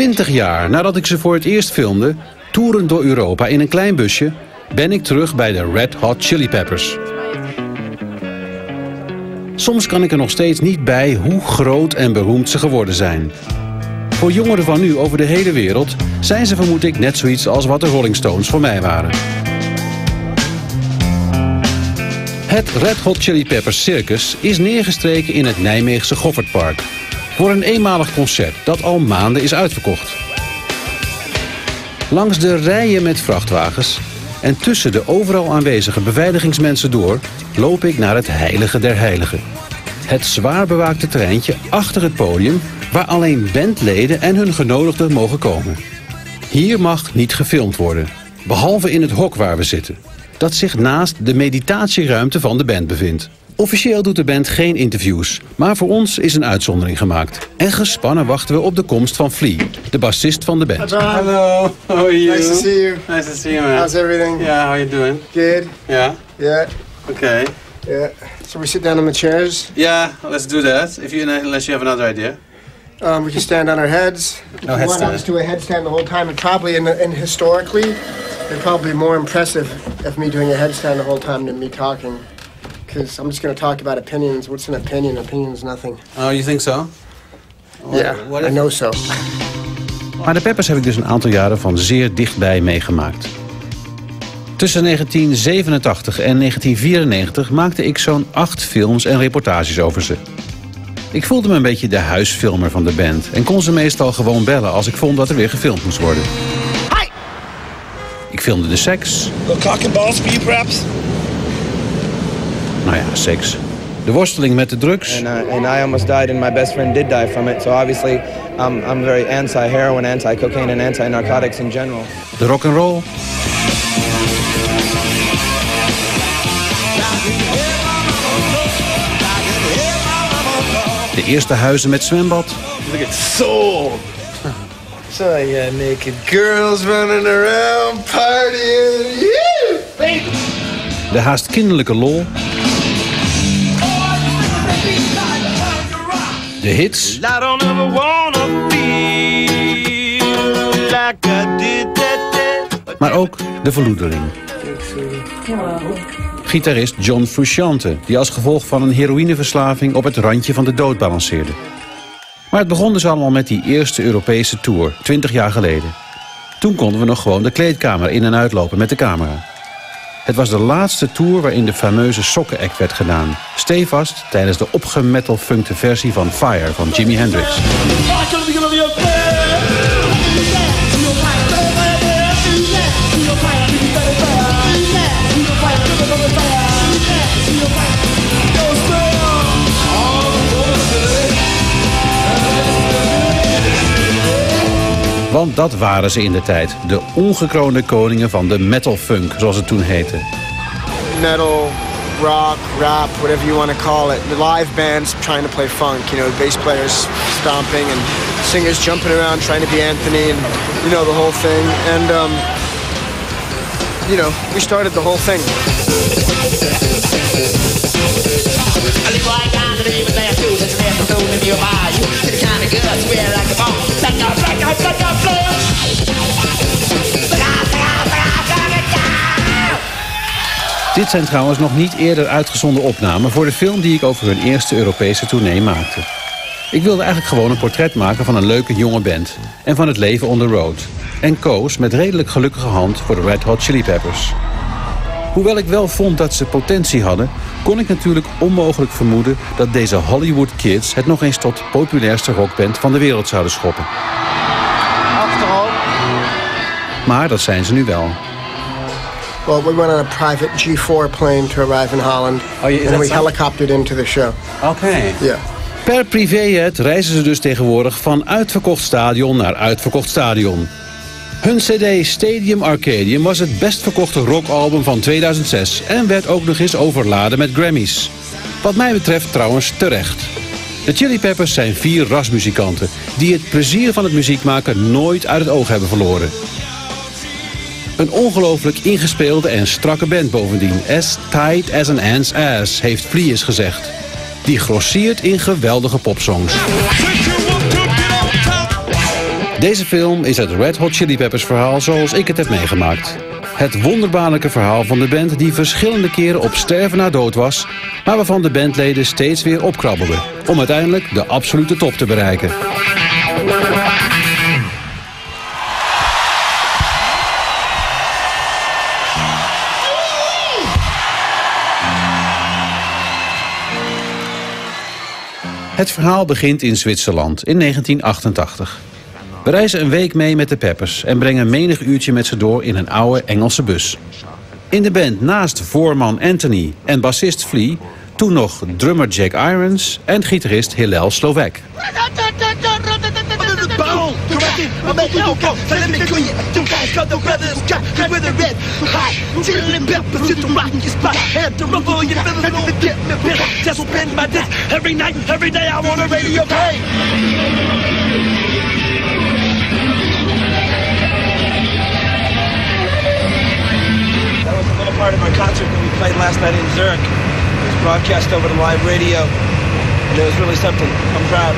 20 jaar nadat ik ze voor het eerst filmde, toerend door Europa in een klein busje, ben ik terug bij de Red Hot Chili Peppers. Soms kan ik er nog steeds niet bij hoe groot en beroemd ze geworden zijn. Voor jongeren van nu over de hele wereld zijn ze, vermoed ik, net zoiets als wat de Rolling Stones voor mij waren. Het Red Hot Chili Peppers Circus is neergestreken in het Nijmeegse Goffertpark voor een eenmalig concert dat al maanden is uitverkocht. Langs de rijen met vrachtwagens en tussen de overal aanwezige beveiligingsmensen door loop ik naar het heilige der heiligen. Het zwaar bewaakte terreintje achter het podium waar alleen bandleden en hun genodigden mogen komen. Hier mag niet gefilmd worden, behalve in het hok waar we zitten, dat zich naast de meditatieruimte van de band bevindt. Officieel doet de band geen interviews, maar voor ons is een uitzondering gemaakt. En gespannen wachten we op de komst van Flea, de bassist van de band. Hello, how are you? Nice to see you. Nice to see you, man. How's everything? Yeah, how are you doing? Good. Yeah? Yeah. Okay. Yeah. So we sit down on the chairs. Yeah, let's do that, unless you have another idea. We can stand on our heads. No If you want us to do a headstand the whole time, and probably and historically, it'd probably be more impressive if me doing a headstand the whole time than me talking. Because I'm just going to talk about opinions. What's an opinion? Opinion is nothing. Oh, you think so? Yeah, I know so. Maar de Peppers heb ik dus een aantal jaren van zeer dichtbij meegemaakt. Tussen 1987 en 1994 maakte ik zo'n 8 films en reportages over ze. Ik voelde me een beetje de huisfilmer van de band en kon ze meestal gewoon bellen als ik vond dat er weer gefilmd moest worden. Hi. Ik filmde de seks. Little cock and balls for you, perhaps? Nou ja, seks. De worsteling met de drugs. And I almost died and my best friend did die from it. So obviously I'm very anti-heroin, anti-cocaine and anti-narcotics in general. De rock'n'roll. De eerste huizen met zwembad. Look at soul. So yeah, naked girls running around partying. Yeah. De haast kinderlijke lol. De hits. Maar ook de verloedering. Gitarist John Frusciante, die als gevolg van een heroïneverslaving op het randje van de dood balanceerde. Maar het begon dus allemaal met die eerste Europese tour, 20 jaar geleden. Toen konden we nog gewoon de kleedkamer in en uitlopen met de camera. Het was de laatste tour waarin de fameuze sokkenact werd gedaan. Stevast tijdens de opgemetalfunkte versie van Fire van Jimi Hendrix. Want dat waren ze in de tijd. De ongekroonde koningen van de metalfunk, zoals het toen heette. Metal, rock, rap, whatever you want to call it. The live bands trying to play funk, you know, bass players stomping and singers jumping around trying to be Anthony and, you know, the whole thing. And, you know, we started the whole thing. Dit zijn trouwens nog niet eerder uitgezonden opnamen voor de film die ik over hun eerste Europese tournee maakte. Ik wilde eigenlijk gewoon een portret maken van een leuke jonge band en van het leven on the road. En koos met redelijk gelukkige hand voor de Red Hot Chili Peppers. Hoewel ik wel vond dat ze potentie hadden, kon ik natuurlijk onmogelijk vermoeden dat deze Hollywood Kids het nog eens tot populairste rockband van de wereld zouden schoppen. Maar dat zijn ze nu wel. Well, we went on a private G4 plane to arrive in Holland. Oh, yeah, and we helicoptered into the show. Oké. Yeah. Per privéjet reizen ze dus tegenwoordig van uitverkocht stadion naar uitverkocht stadion. Hun cd Stadium Arcadium was het best verkochte rockalbum van 2006... en werd ook nog eens overladen met Grammys. Wat mij betreft trouwens terecht. De Chili Peppers zijn 4 rasmuzikanten... die het plezier van het muziek maken nooit uit het oog hebben verloren. Een ongelooflijk ingespeelde en strakke band bovendien. As tight as an ant's ass, heeft Flea eens gezegd. Die grossiert in geweldige popsongs. Deze film is het Red Hot Chili Peppers verhaal zoals ik het heb meegemaakt. Het wonderbaarlijke verhaal van de band die verschillende keren op sterven na dood was, maar waarvan de bandleden steeds weer opkrabbelden, om uiteindelijk de absolute top te bereiken. Het verhaal begint in Zwitserland in 1988. We reizen een week mee met de Peppers en brengen menig uurtje met ze door in een oude Engelse bus. In de band naast voorman Anthony en bassist Flea, toen nog drummer Jack Irons en gitarist Hillel Slovak. Part of our concert that we played last night in Zurich. It was broadcast over the live radio, and it was really something. I'm proud.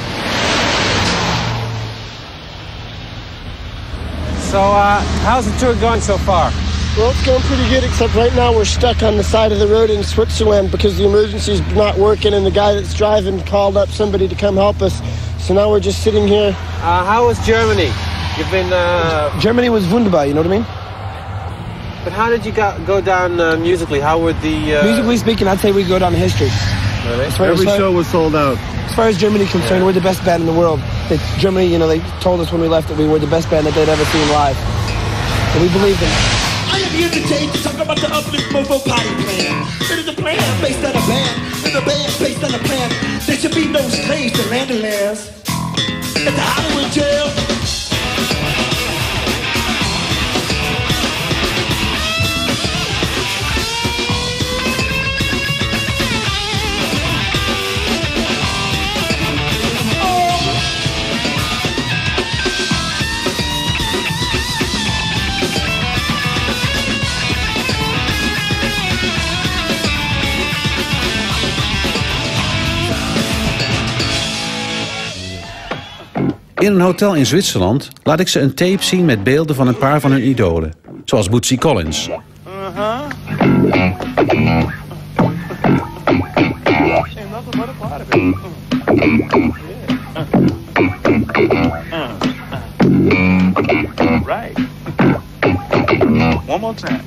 So, how's the tour going so far? Well, it's going pretty good, except right now we're stuck on the side of the road in Switzerland because the emergency's not working and the guy that's driving called up somebody to come help us. So now we're just sitting here. How was Germany? You've been, Germany was wunderbar, you know what I mean? But how did you go down musically? How were the... Musically speaking, I'd say we go down history. Really? Every show was sold out. As far as Germany is concerned, we're the best band in the world. Germany, you know, they told us when we left that we were the best band that they'd ever seen live. And we believed them. I am here today to talk about the Uplift Mofo Party Plan. It is a plan based on a band, and a band based on a plan. There should be no slaves to land and lands. At the Hollywood jail. In een hotel in Zwitserland laat ik ze een tape zien met beelden van een paar van hun idolen. Zoals Bootsy Collins. Right. One more time.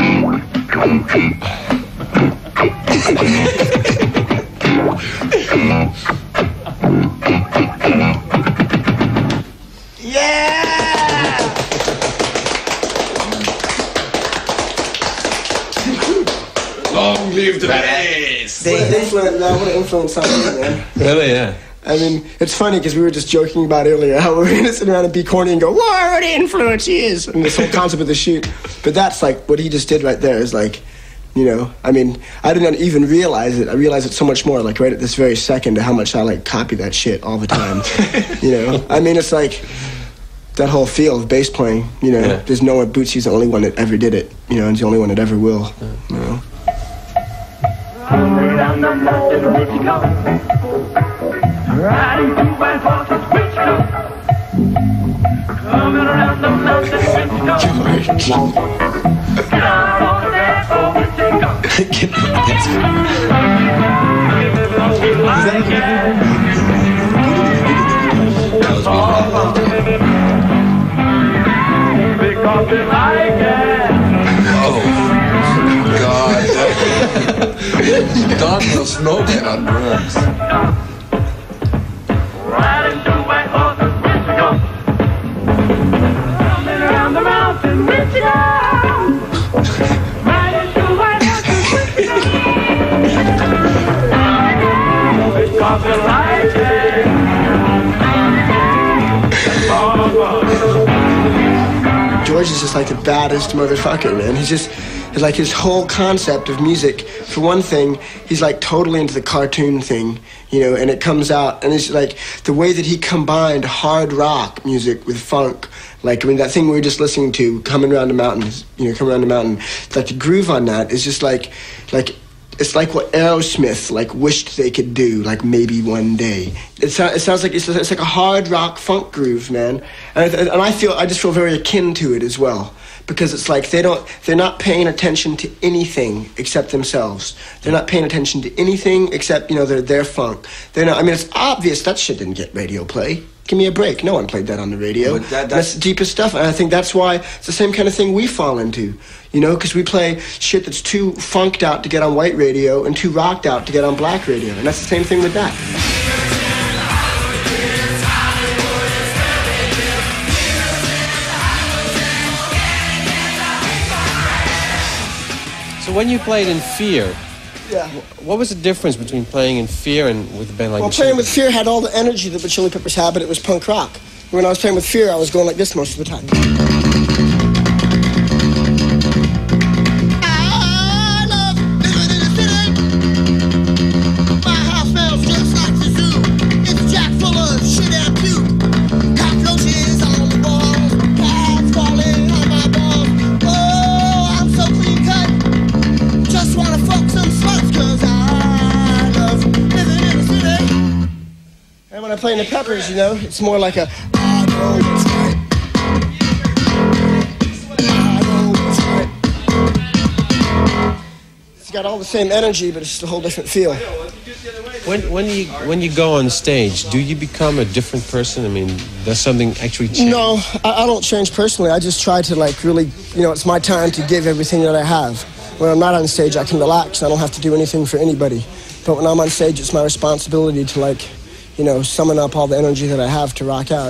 Long live the bass! What an influence on me, man. Really, yeah. I mean, it's funny because we were just joking about earlier how we're going to sit around and be corny and go, what an influence he is! And this whole concept of the shoot. But that's like, what he just did right there is like, you know, I mean, I didn't even realize it. I realized it so much more, like right at this very second, how much I like copy that shit all the time. You know, I mean, it's like that whole feel of bass playing, you know, there's no one, Bootsy's the only one that ever did it, you know, and he's the only one that ever will, you know. Down the mountain, where'd you go? Riding through my horses, where'd you go? Coming around the mountain, where'd you go? Get out on the dance floor, where'd you go? Get on the dance floor. Because they like it. Oh, God. Don will smoke on drums. Riding through white horses, where'd you go? Coming around the mountain, where'd you go? Riding through white horses, where'd you go? Because they like it. George is just like the baddest motherfucker, man. He's just, like his whole concept of music, for one thing, he's like totally into the cartoon thing, you know, and it comes out, and it's like the way that he combined hard rock music with funk. Like, I mean, that thing we were just listening to, Coming Around the Mountain, you know, Coming Around the Mountain, like the groove on that is just like it's like what Aerosmith like wished they could do, like maybe one day. It sounds like it's like a hard rock funk groove, man. And I just feel very akin to it as well, because it's like they're not paying attention to anything except themselves. They're not paying attention to anything except, you know, their funk. They're not. I mean, it's obvious that shit didn't get radio play. Give me a break. No one played that on the radio. That's the deepest stuff, and I think that's why it's the same kind of thing we fall into. You know, because we play shit that's too funked out to get on white radio and too rocked out to get on black radio, and that's the same thing with that. So when you played in Fear, Yeah. what was the difference between playing in Fear and with a band like Well, the playing Chili with Fear had all the energy that the Chili Peppers had, but it was punk rock. When I was playing with Fear, I was going like this most of the time. And when I play in the Peppers, you know, it's more like a I know what's right. I know what's right. It's got all the same energy, but it's just a whole different feel. When you go on stage, do you become a different person? I mean, does something actually change? No, I don't change personally. I just try to like really, you know, it's my time to give everything that I have. When I'm not on stage, I can relax. I don't have to do anything for anybody. But when I'm on stage, it's my responsibility to like, you know, summon up all the energy that I have to rock out.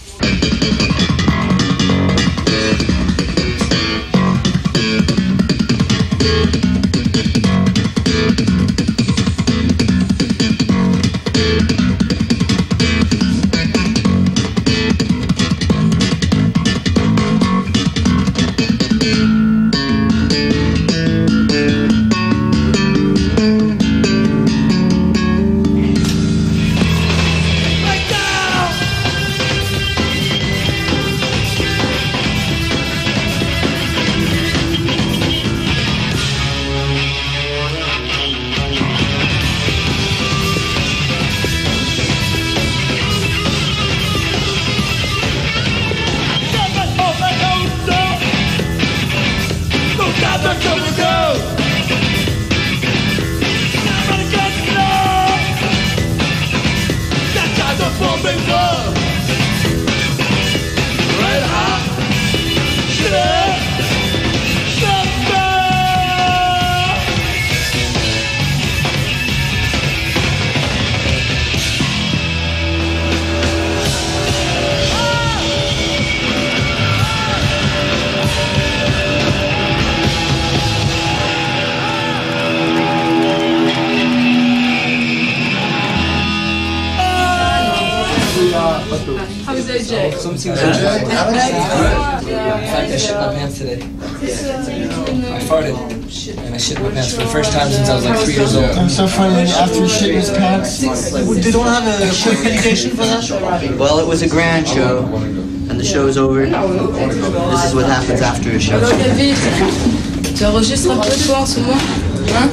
How is AJ? In fact, I shit my pants today. I farted, and I shit my pants for the first time since I was like 3 years old. I'm so funny after he shit his pants. They don't have a quick medication for that? Well, it was a grand show, and the show's over. This is what happens after a show. Alors David, tu enregistres un peu toi en ce moment? Hein?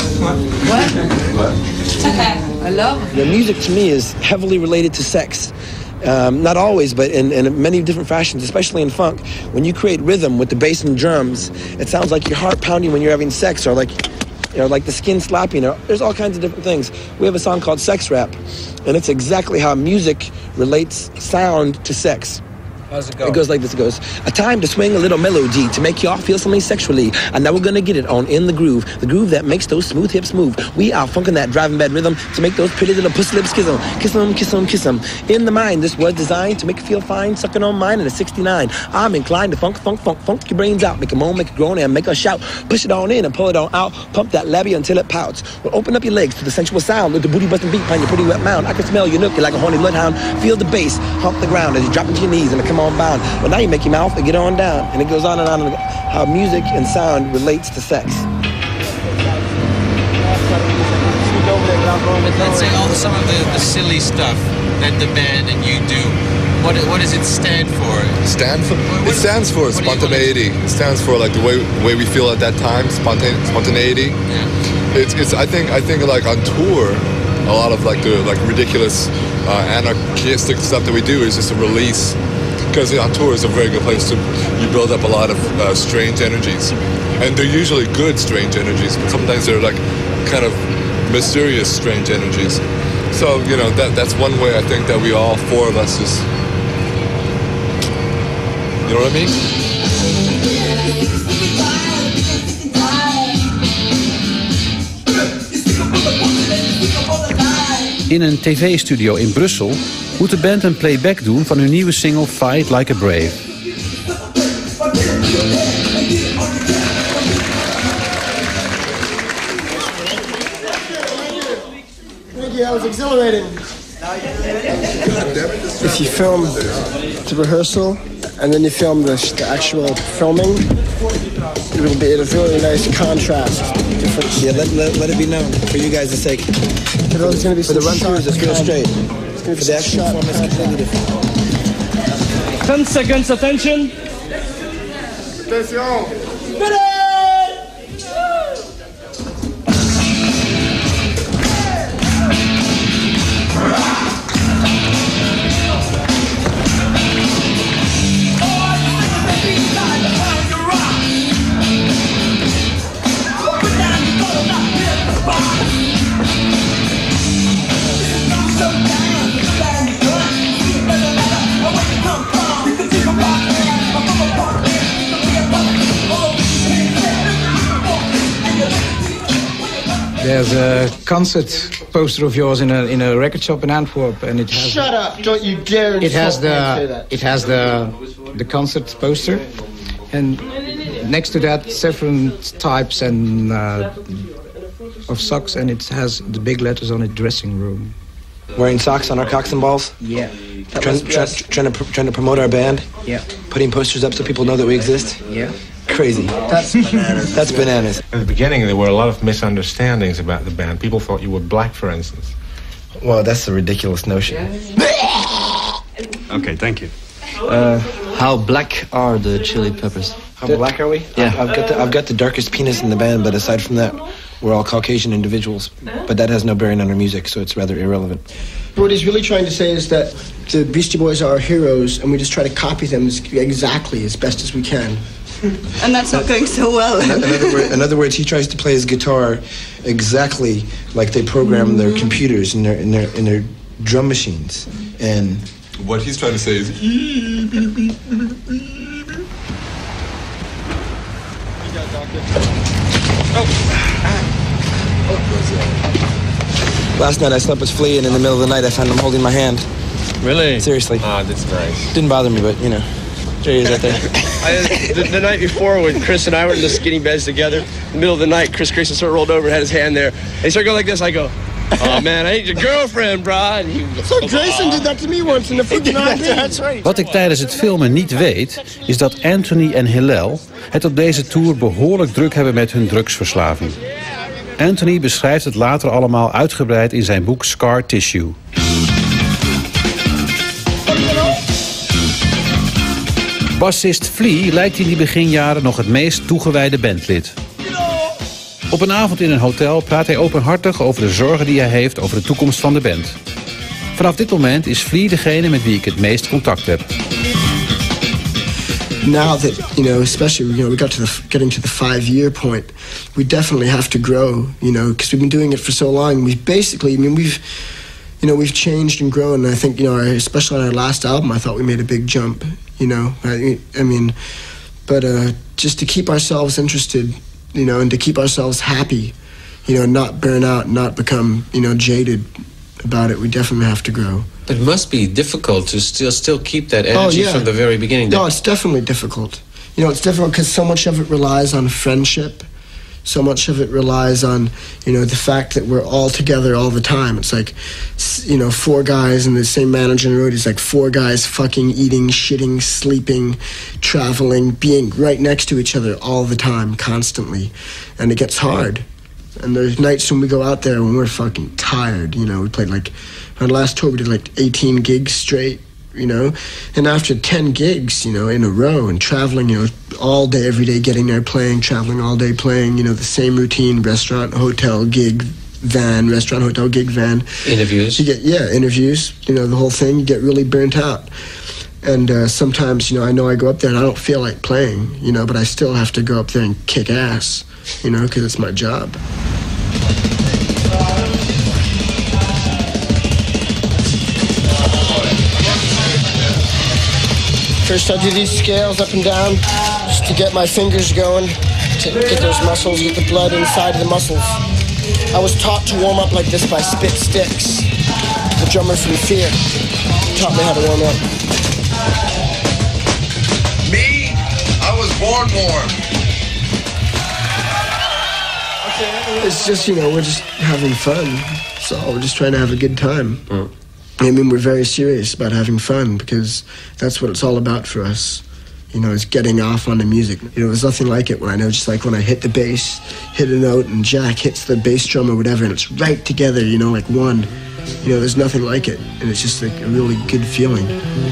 Ouais? Alors? The music to me is heavily related to sex. Not always, but in many different fashions, especially in funk. When you create rhythm with the bass and drums, it sounds like your heart pounding when you're having sex, or like, you know, like the skin slapping. There's all kinds of different things. We have a song called Sex Rap, and it's exactly how music relates sound to sex. How's it go? It goes like this. It goes, a time to swing a little melody to make y'all feel something sexually. And now we're gonna get it on in the groove that makes those smooth hips move. We are funking that driving bad rhythm to make those pretty little pussy lips kiss 'em. Kiss 'em, kiss 'em, kiss 'em. In the mind, this was designed to make you feel fine, sucking on mine at a 69. I'm inclined to funk your brains out. Make a moan, make a groan, and make a shout. Push it on in and pull it on out. Pump that labia until it pouts. Well, open up your legs to the sensual sound with the booty busting beat on your pretty wet mound. I can smell your nookie like a horny bloodhound. Feel the bass, hump the ground as you drop into your knees and come on bound. Well, now you make your mouth and get on down. And it goes on and on, and how music and sound relates to sex. Let's say some of the silly stuff that the band and you do. What does it stand for? It stands for spontaneity. It stands for like the way we feel at that time, spontaneity. Yeah. it's I think like on tour, a lot of like the ridiculous anarchistic stuff that we do is just a release, because on tour is a very good place to you build up a lot of strange energies, and they're usually good strange energies, but sometimes they're like kind of mysterious strange energies. So you know that's one way I think that we all four of us just, you know what I mean? In een tv-studio in Brussel moet de band een playback doen van hun nieuwe single Fight Like a Brave. Thank you, that was exhilarating. If you film the rehearsal and then you film the actual filming, it'll be a really nice contrast. Yeah, let it be known for you guys' sake. There's going to be for the run-throughs, it's real straight. For the actual form, it's completely different. 10 seconds, attention. Attention. There's a concert poster of yours in a record shop in Antwerp, and it has. Shut up! Don't you dare! It has say that. the concert poster, and next to that several types and of socks, and it has the big letters on it, dressing room. Wearing socks on our cocks and balls. Yeah. Trying to promote our band. Yeah. Putting posters up so people know that we exist. Yeah. Crazy. That's bananas. That's bananas. At the beginning, there were a lot of misunderstandings about the band. People thought you were black, for instance. Well, that's a ridiculous notion. Okay, thank you. How black are the Chili Peppers? How black are we? Yeah. I've got the darkest penis in the band, but aside from that, we're all Caucasian individuals. But that has no bearing on our music, so it's rather irrelevant. What he's really trying to say is that the Beastie Boys are our heroes, and we just try to copy them exactly as best as we can. And that's not going so well. In other words, he tries to play his guitar exactly like they program their computers in their drum machines. And what he's trying to say is. Last night I slept with Flea, and in the middle of the night I found him holding my hand. Really? Seriously. Ah, that's nice. Didn't bother me, but you know, there he is right there. The night before, when Chris and I were in the skinny beds together, in the middle of the night, Chris Grayson sort of rolled over, had his hand there, and he started going like this. I go, "Oh man, I ain't your girlfriend, bro." And he was, so Grayson did that to me once in the freaking RV. That's right. Wat ik tijdens het filmen niet weet, is dat Anthony en Hillel het op deze tour behoorlijk druk hebben met hun drugsverslaving. Anthony beschrijft het later allemaal uitgebreid in zijn boek Scar Tissue. Bassist Flea lijkt in die beginjaren nog het meest toegewijde bandlid. Op een avond in een hotel praat hij openhartig over de zorgen die hij heeft over de toekomst van de band. Vanaf dit moment is Flea degene met wie ik het meest contact heb. Now that, especially, we got to getting to the 5-year point, we definitely have to grow, because we've been doing it for so long. We've basically, we've changed and grown. And I think, especially on our last album, I thought we made a big jump, but just to keep ourselves interested, and to keep ourselves happy, not burn out, not become, jaded about it, we definitely have to grow. It must be difficult to still keep that energy from the very beginning. No, it's definitely difficult. It's difficult because so much of it relies on friendship. So much of it relies on, the fact that we're all together all the time. It's like, 4 guys and the same manager on the road. It's like 4 guys fucking, eating, shitting, sleeping, traveling, being right next to each other all the time, constantly. And it gets hard. And there's nights when we go out there when we're fucking tired. We played on the last tour we did 18 gigs straight, you know. And after 10 gigs, you know, in a row and traveling, you know, all day, every day, getting there, playing, traveling all day, playing, you know, the same routine, restaurant, hotel, gig, van, restaurant, hotel, gig, van. Interviews. You get, interviews, you know, the whole thing, you get really burnt out. And sometimes, you know I go up there and I don't feel like playing, you know, but I still have to go up there and kick ass, you know, because it's my job. First I do these scales up and down just to get my fingers going, to get those muscles, get the blood inside of the muscles. I was taught to warm up like this by Spit Sticks, the drummer from Fear. Taught me how to warm up. Me, I was born warm. It's just, you know, we're just having fun. So we're just trying to have a good time. I mean, we're very serious about having fun because that's what it's all about for us. You know, it's getting off on the music. You know, there's nothing like it when I know, just like when I hit the bass, hit a note, and Jack hits the bass drum or whatever, and it's right together, you know, like one. You know, there's nothing like it, and it's just like a really good feeling.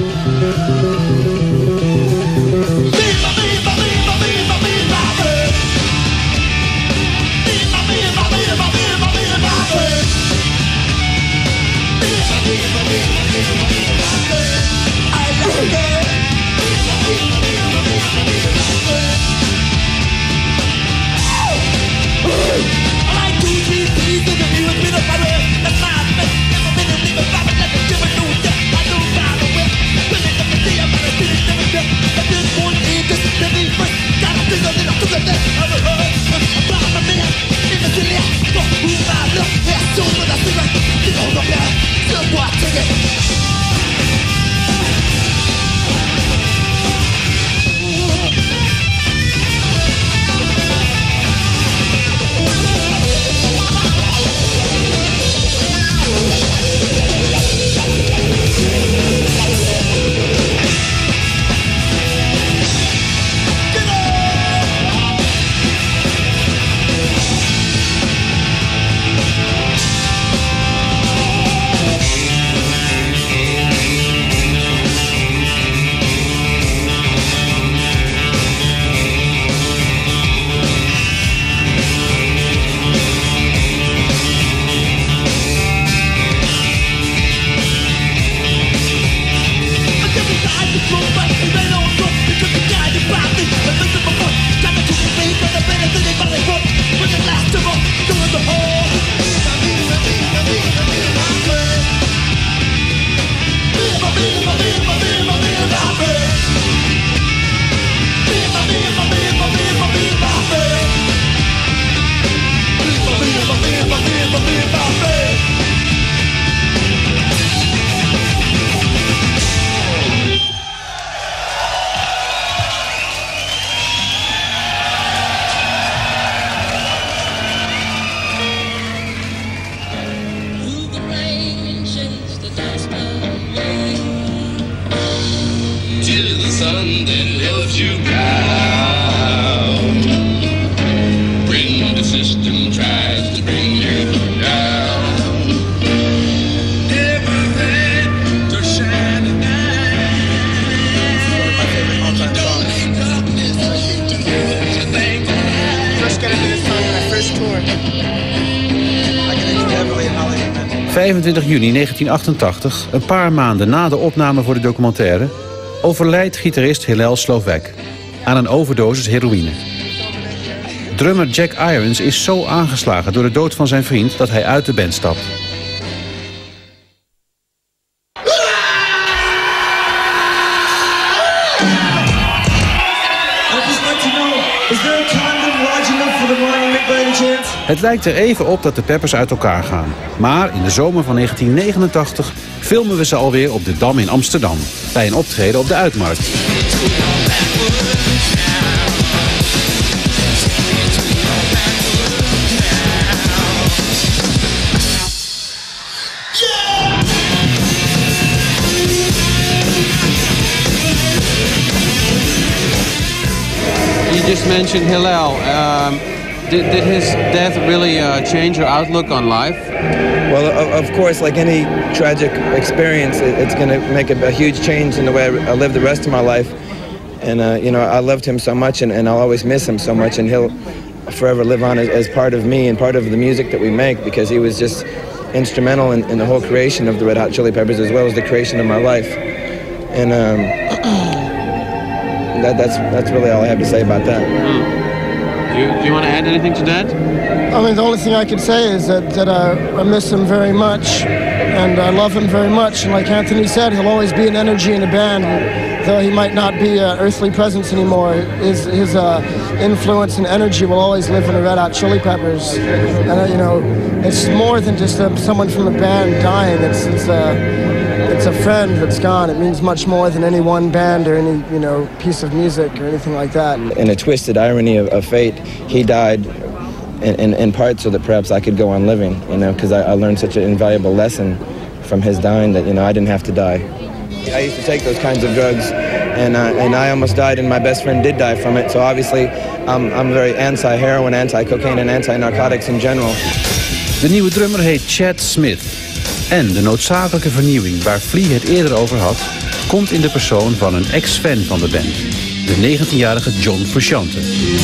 Juni 1988, een paar maanden na de opname voor de documentaire, overlijdt gitarist Hillel Slovak aan een overdosis heroïne. Drummer Jack Irons is zo aangeslagen door de dood van zijn vriend dat hij uit de band stapt. Het lijkt er even op dat de Peppers uit elkaar gaan. Maar in de zomer van 1989 filmen we ze alweer op de Dam in Amsterdam. Bij een optreden op de Uitmarkt. You just mentioned Hillel. Did his death really change your outlook on life? Well, of course, like any tragic experience, it's going to make a huge change in the way I live the rest of my life. And, you know, I loved him so much, and I'll always miss him so much, and he'll forever live on as part of me and part of the music that we make, because he was just instrumental in the whole creation of the Red Hot Chili Peppers, as well as the creation of my life. And that's really all I have to say about that. Do you want to add anything to that? I mean, the only thing I can say is that I miss him very much, and I love him very much. And like Anthony said, he'll always be an energy in the band, though he might not be an earthly presence anymore. His influence and energy will always live in the Red Hot Chili Peppers. And you know, it's more than just someone from the band dying. It's a friend that's gone. It means much more than any one band or any, you know, piece of music or anything like that. In a twisted irony of fate, he died in part so that perhaps I could go on living, you know, because I learned such an invaluable lesson from his dying that, you know, I didn't have to die. I used to take those kinds of drugs, and I almost died, and my best friend did die from it. So obviously, I'm very anti-heroin, anti-cocaine en anti-narcotics in general. De nieuwe drummer heet Chad Smith. En de noodzakelijke vernieuwing waar Flea het eerder over had, komt in de persoon van een ex-fan van de band. De 19-jarige John Frusciante.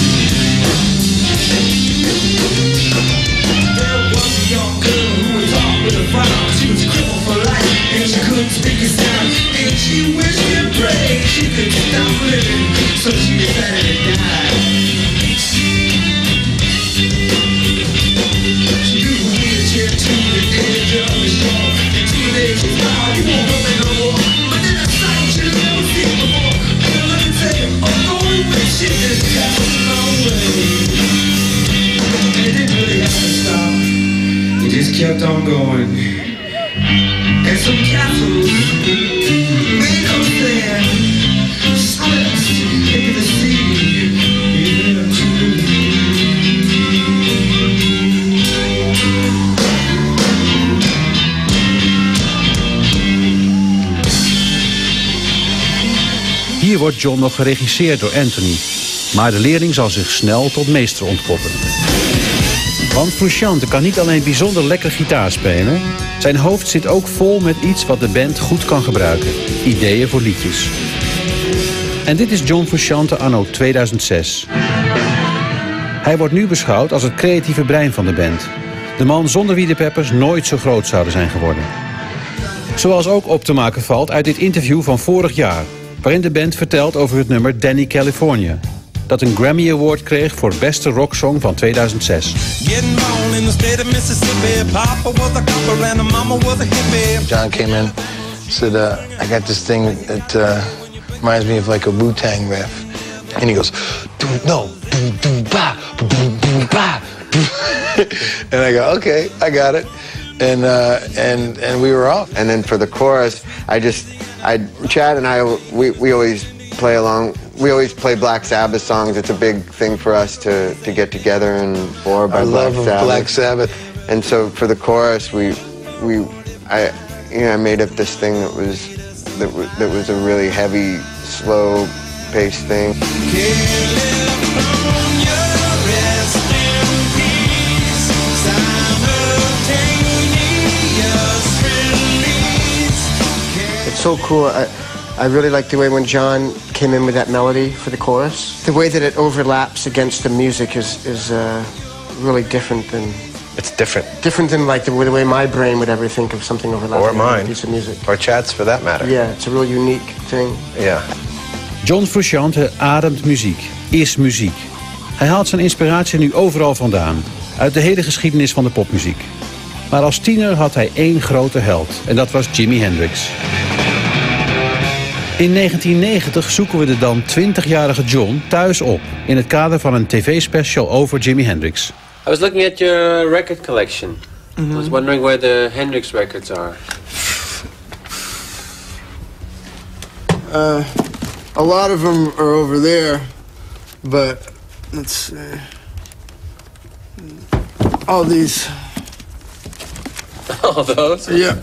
Kept on going, and some castles made of sand slipped into the sea. Hier wordt John nog geregisseerd door Anthony, maar de leerling zal zich snel tot meester ontpoppen. Want Frusciante kan niet alleen bijzonder lekker gitaar spelen, zijn hoofd zit ook vol met iets wat de band goed kan gebruiken. Ideeën voor liedjes. En dit is John Frusciante anno 2006. Hij wordt nu beschouwd als het creatieve brein van de band. De man zonder wie de Peppers nooit zo groot zouden zijn geworden. Zoals ook op te maken valt uit dit interview van vorig jaar, waarin de band vertelt over het nummer Danny California, dat een Grammy Award kreeg voor beste rocksong van 2006. John came in, said, I got this thing that reminds me of like a Wu-Tang riff. And he goes, no, ba, ba. And I go, okay, I got it. And we were off. And then for the chorus, Chad and I, we always play along. We always play Black Sabbath songs. It's a big thing for us to get together and by Black Sabbath. I love Black Sabbath. And so for the chorus, I made up this thing that was a really heavy, slow-paced thing. It's so cool. I really like the way when John came in with that melody for the chorus. The way that it overlaps against the music is really different than... It's different. Different than like the way my brain would ever think of something overlapping. Or mine. A piece of music. Or Chad's for that matter. Yeah, it's a real unique thing. Yeah. John Frusciante ademt muziek, is muziek. Hij haalt zijn inspiratie nu overal vandaan, uit de hele geschiedenis van de popmuziek. Maar als tiener had hij één grote held, en dat was Jimi Hendrix. In 1990 zoeken we de dan 20-jarige John thuis op in het kader van een tv-special over Jimi Hendrix. I was looking at your record collection. I was wondering where the Hendrix records are. A lot of them are over there, but let's see. All these. All those? Yeah.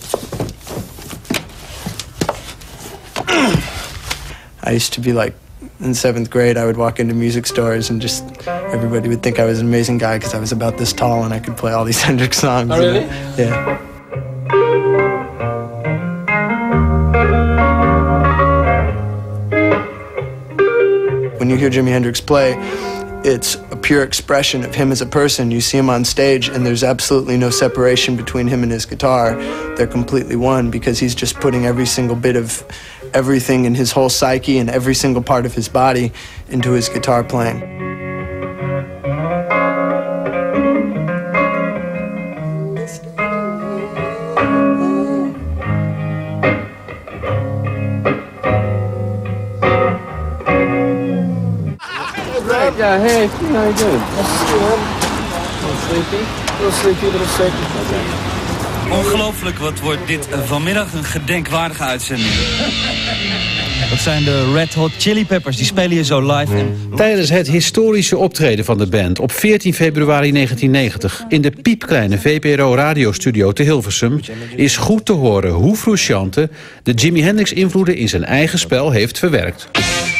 I used to be like in 7th grade, I would walk into music stores and just everybody would think I was an amazing guy because I was about this tall and I could play all these Hendrix songs. Oh, really? Yeah. When you hear Jimi Hendrix play, it's a pure expression of him as a person. You see him on stage and there's absolutely no separation between him and his guitar. They're completely one because he's just putting every single bit of everything in his whole psyche and every single part of his body into his guitar playing. Yeah, hey, how you doing? Little sleepy, little sick. Ongelooflijk, wat wordt dit vanmiddag een gedenkwaardige uitzending. Dat zijn de Red Hot Chili Peppers, die spelen hier zo live. Tijdens het historische optreden van de band op 14 februari 1990... in de piepkleine VPRO-radiostudio te Hilversum... is goed te horen hoe Frusciante de Jimi Hendrix-invloeden in zijn eigen spel heeft verwerkt.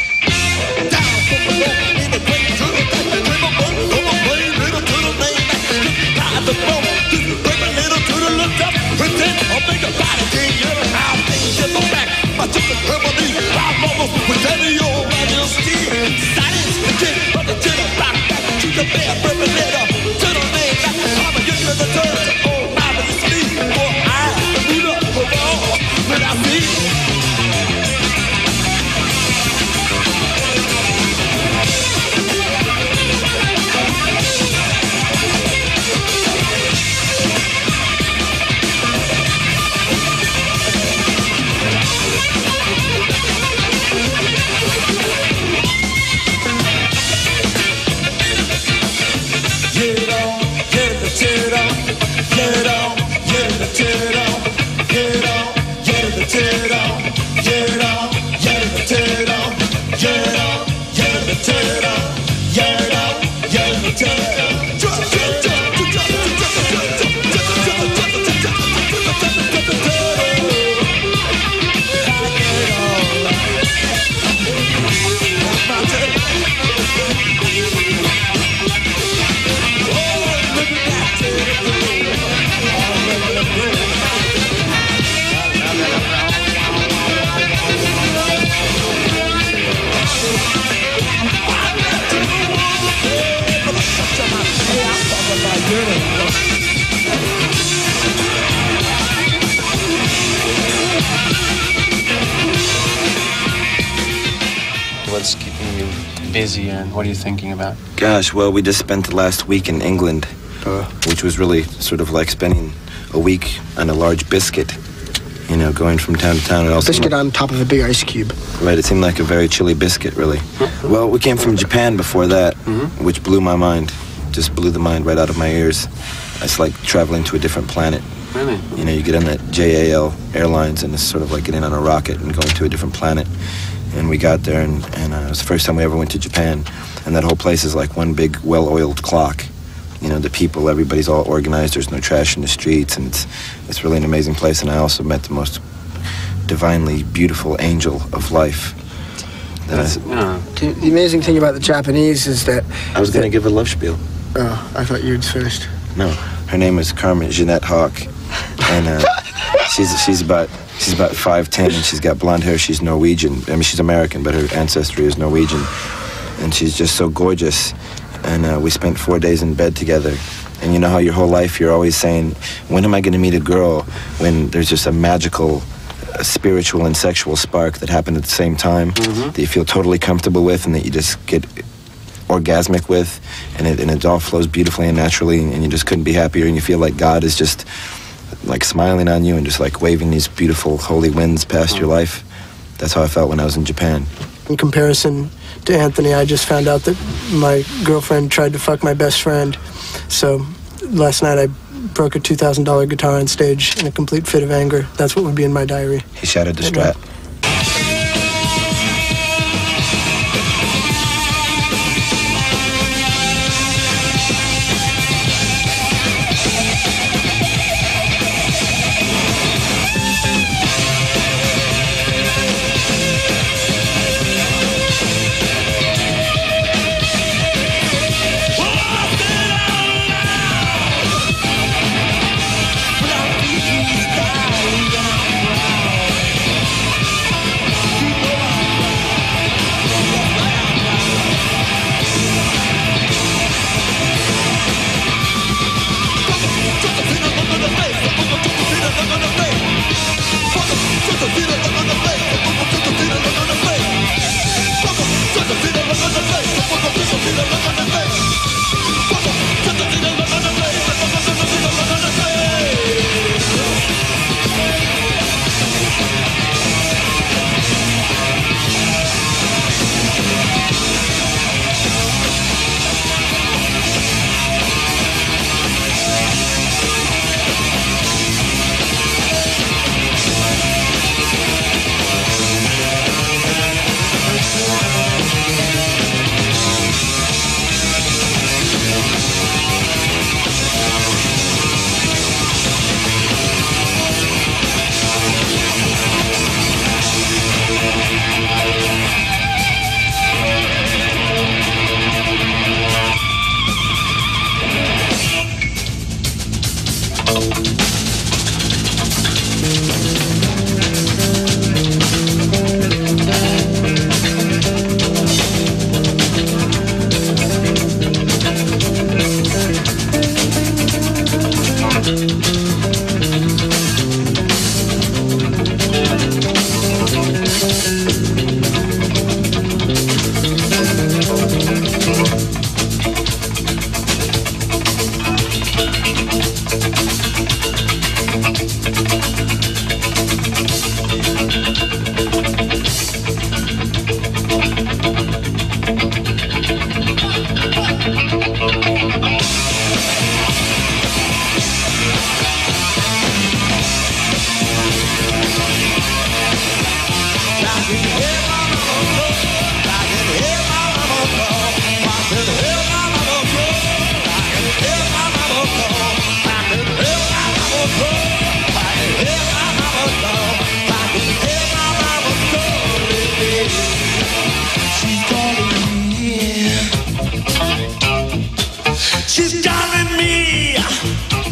What's keeping you busy and what are you thinking about? Gosh, well, we just spent the last week in England, which was really sort of like spending a week on a large biscuit, you know, going from town to town. And also biscuit on top of a big ice cube. Right, it seemed like a very chilly biscuit, really. Well, we came from Japan before that, which blew my mind. Just blew the mind right out of my ears. It's like traveling to a different planet. Really? You know, you get on that JAL Airlines and it's sort of like getting on a rocket and going to a different planet. And we got there and it was the first time we ever went to Japan. And that whole place is like one big well-oiled clock. You know, the people, everybody's all organized. There's no trash in the streets. And it's really an amazing place. And I also met the most divinely beautiful angel of life. The amazing thing about the Japanese is that... I was going to give a love spiel. Oh, I thought you'd finished. No, her name is Carmen Jeanette Hawk. And she's about 5'10", and she's got blonde hair. She's Norwegian. I mean, she's American, but her ancestry is Norwegian. And she's just so gorgeous. And we spent 4 days in bed together. And you know how your whole life you're always saying, when am I going to meet a girl? When there's just a magical, spiritual and sexual spark that happened at the same time that you feel totally comfortable with and that you just get orgasmic with. And it all flows beautifully and naturally. And you just couldn't be happier. And you feel like God is just... like smiling on you and just like waving these beautiful holy winds past your life. That's how I felt when I was in Japan. In comparison to Anthony, I just found out that my girlfriend tried to fuck my best friend. So last night I broke a $2,000 guitar on stage in a complete fit of anger. That's what would be in my diary. He shattered the Strat.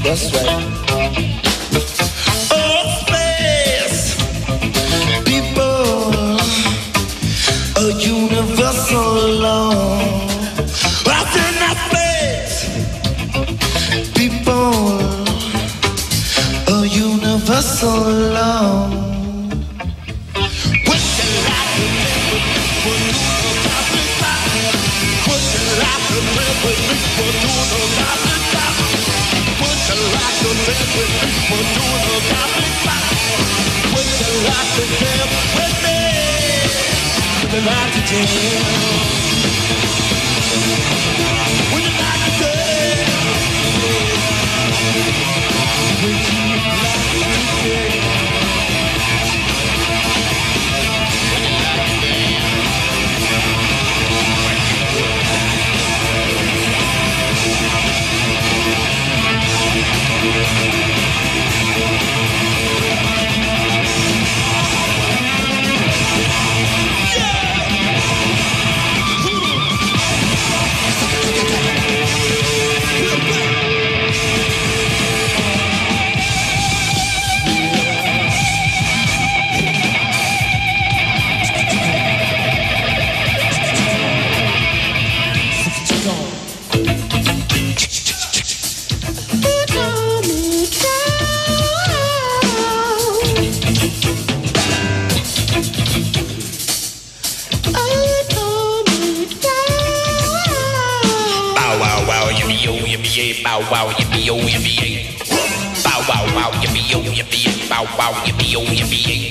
That's right. Oh, space people, a universal law. What's in that space people, a universal law. Bow wow, yippee oh yippee. Bow wow wow, yippee oh yippee. Bow wow, yippee oh yippee.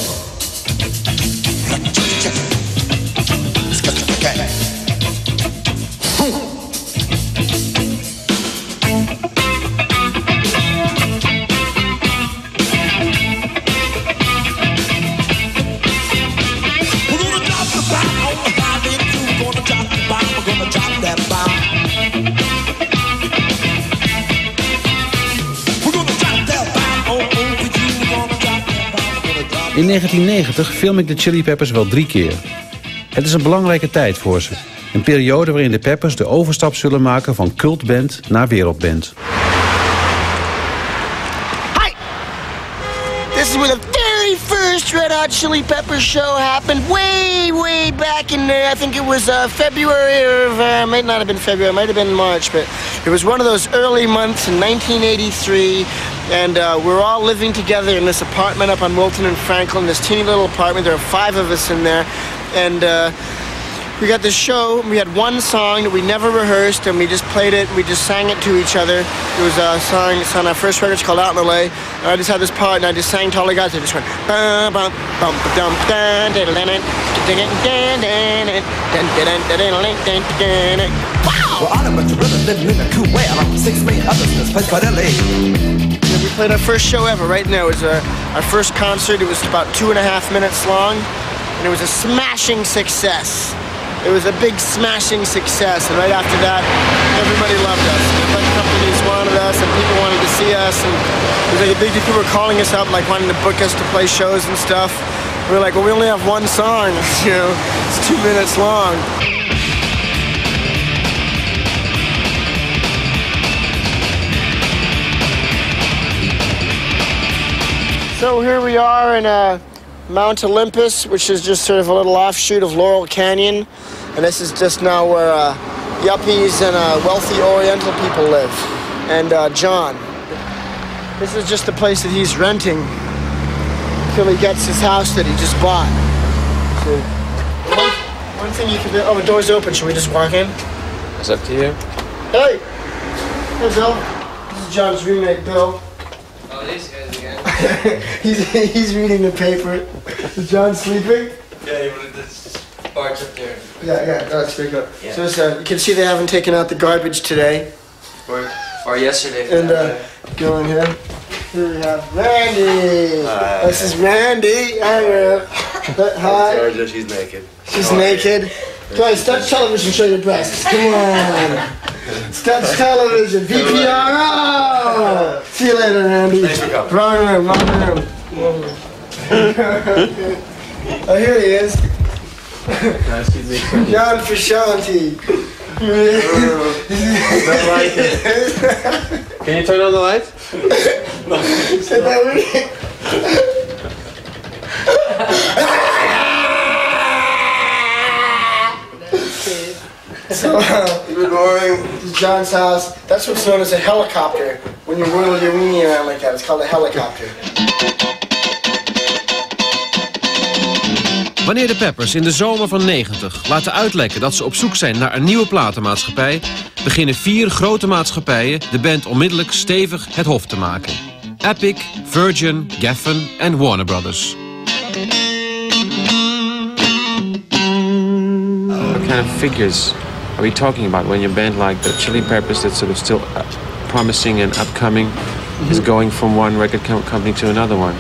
In 1990 film ik de Chili Peppers wel 3 keer. Het is een belangrijke tijd voor ze. Een periode waarin de Peppers de overstap zullen maken van cultband naar wereldband. Hi! This is where the very first Red Hot Chili Peppers show happened way back in, I think it was February, or might not have been February, it might have been March, but it was one of those early months in 1983. And we're all living together in this apartment up on Wilton and Franklin, this teeny little apartment. There are 5 of us in there. And we got this show. We had one song that we never rehearsed, and we just played it. We just sang it to each other. It was a song, it's on our first record, it's called Out in LA. And I just had this part, and I just sang to all the guys. I just went, bum bum bum dum dun dun dun dun dun. Well, I'm a gorilla living in a cool way. I'm 6 million others in this place called LA. We played our first show ever right now. It was our first concert. It was about 2.5 minutes long, and it was a smashing success. It was a big smashing success, and right after that, everybody loved us. Like companies wanted us, and people wanted to see us, and it was like big people were calling us up, like wanting to book us to play shows and stuff. We were like, well, we only have one song, you know, it's 2 minutes long. So here we are in Mount Olympus, which is just sort of a little offshoot of Laurel Canyon. And this is just now where yuppies and wealthy Oriental people live. And John, this is just the place that he's renting until he gets his house that he just bought. So, one thing you can do, oh, the door's open, should we just walk in? It's up to you. Hey! Hey, Bill. This is John's roommate, Bill. Oh, these guys again. he's reading the paper. Is John sleeping? Yeah, you wanted this barge up there. Yeah, that's pretty good. Yeah. So you can see they haven't taken out the garbage today. Or yesterday. And go in here. Here we have Randy. Hi. This is Randy. Hi. Georgia, she's naked. She's naked. Come on, touch television, show your breasts. Come on. Touch television. VPRO. See you later, Randy. Thanks for coming. Wrong room. Oh, here he is. Nice to meet you. John Frusciante. Don't like it. Can you turn on the lights? So, good morning. This is John's house. That's what's known as a helicopter. When you whirl your weenie around like that, it's called a helicopter. Wanneer de Peppers in de zomer van 90 laten uitlekken dat ze op zoek zijn naar een nieuwe platenmaatschappij, beginnen 4 grote maatschappijen de band onmiddellijk stevig het hof te maken. Epic, Virgin, Geffen en Warner Brothers. What kind of figures are we talking about when your band like the Chili Peppers that's sort of still promising and upcoming is going from one record company to another one?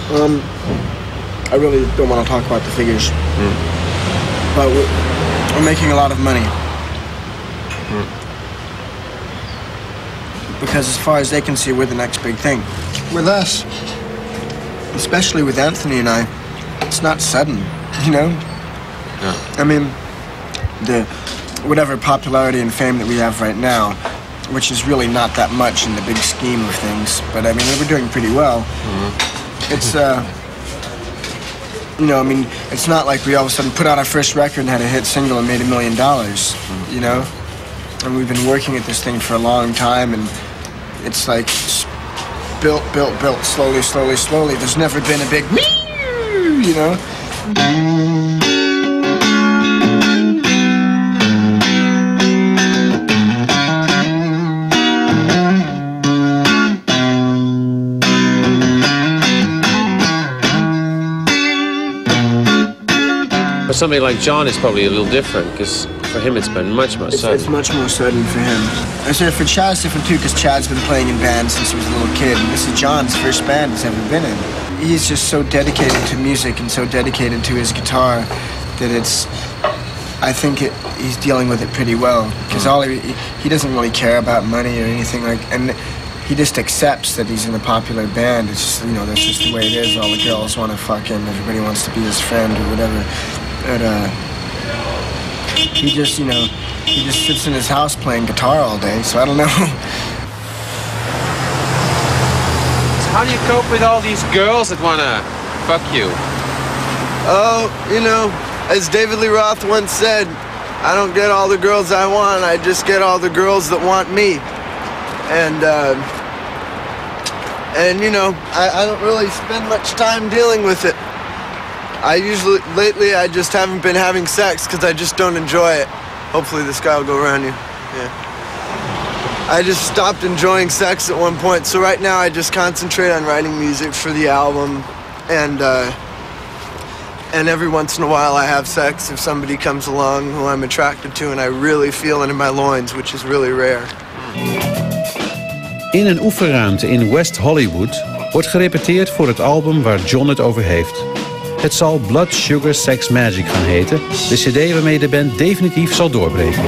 I really don't want to talk about the figures. But we're making a lot of money. Because as far as they can see, we're the next big thing. With us, especially with Anthony and I, it's not sudden, you know? Yeah. I mean, the whatever popularity and fame that we have right now, which is really not that much in the big scheme of things, but I mean, we're doing pretty well. It's, you know, I mean, it's not like we all of a sudden put out our first record and had a hit single and made $1 million, you know? And we've been working at this thing for a long time, and it's like built, slowly, slowly, slowly. There's never been a big, you know? For somebody like John, it's probably a little different, because for him it's been much more sudden. It's much more sudden for him. I said for Chad it's different too, because Chad's been playing in bands since he was a little kid, and this is John's first band he's ever been in. He's just so dedicated to music and so dedicated to his guitar that it's, I think he's dealing with it pretty well, because he doesn't really care about money or anything like, and he just accepts that he's in a popular band. It's just, you know, that's just the way it is. All the girls want to fuck him, everybody wants to be his friend or whatever. But he just, you know, he just sits in his house playing guitar all day, so I don't know. So how do you cope with all these girls that want to fuck you? Oh, you know, as David Lee Roth once said, I don't get all the girls I want, I just get all the girls that want me. And you know, I don't really spend much time dealing with it. Lately I just haven't been having sex because I just don't enjoy it. Hopefully this guy will go around you. Yeah. I just stopped enjoying sex at one point, so right now I just concentrate on writing music for the album, and every once in a while I have sex if somebody comes along who I'm attracted to and I really feel it in my loins, which is really rare. In een oefenruimte in West Hollywood wordt gerepeteerd voor het album waar John het over heeft. Het zal Blood Sugar Sex Magic gaan heten, de cd waarmee de band definitief zal doorbreken.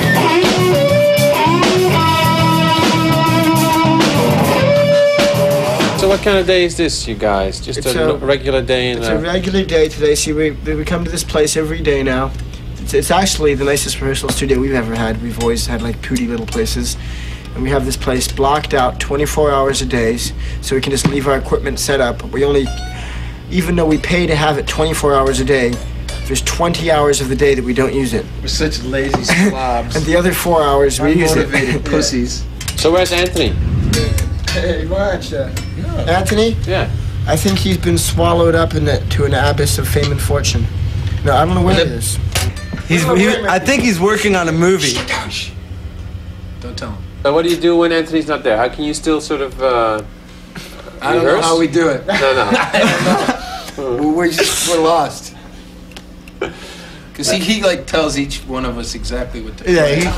So what kind of day is this, you guys? Just a regular day? It's a regular day today. See, we come to this place every day now. It's actually the nicest rehearsal studio we've ever had. We've always had like pooty little places. And we have this place blocked out 24 hours a day, so we can just leave our equipment set up. We only, even though we pay to have it 24 hours a day, there's 20 hours of the day that we don't use it. We're such lazy slobs. And the other 4 hours we use it. Unmotivated pussies. So where's Anthony? Hey, watch. Anthony? Yeah. I think he's been swallowed up to an abyss of fame and fortune. No, I don't know where he is. I think he's working on a movie. Don't tell him. So what do you do when Anthony's not there? How can you still sort of I don't know how we do it. No. We're lost. Because he like tells each one of us exactly what to do. Yeah.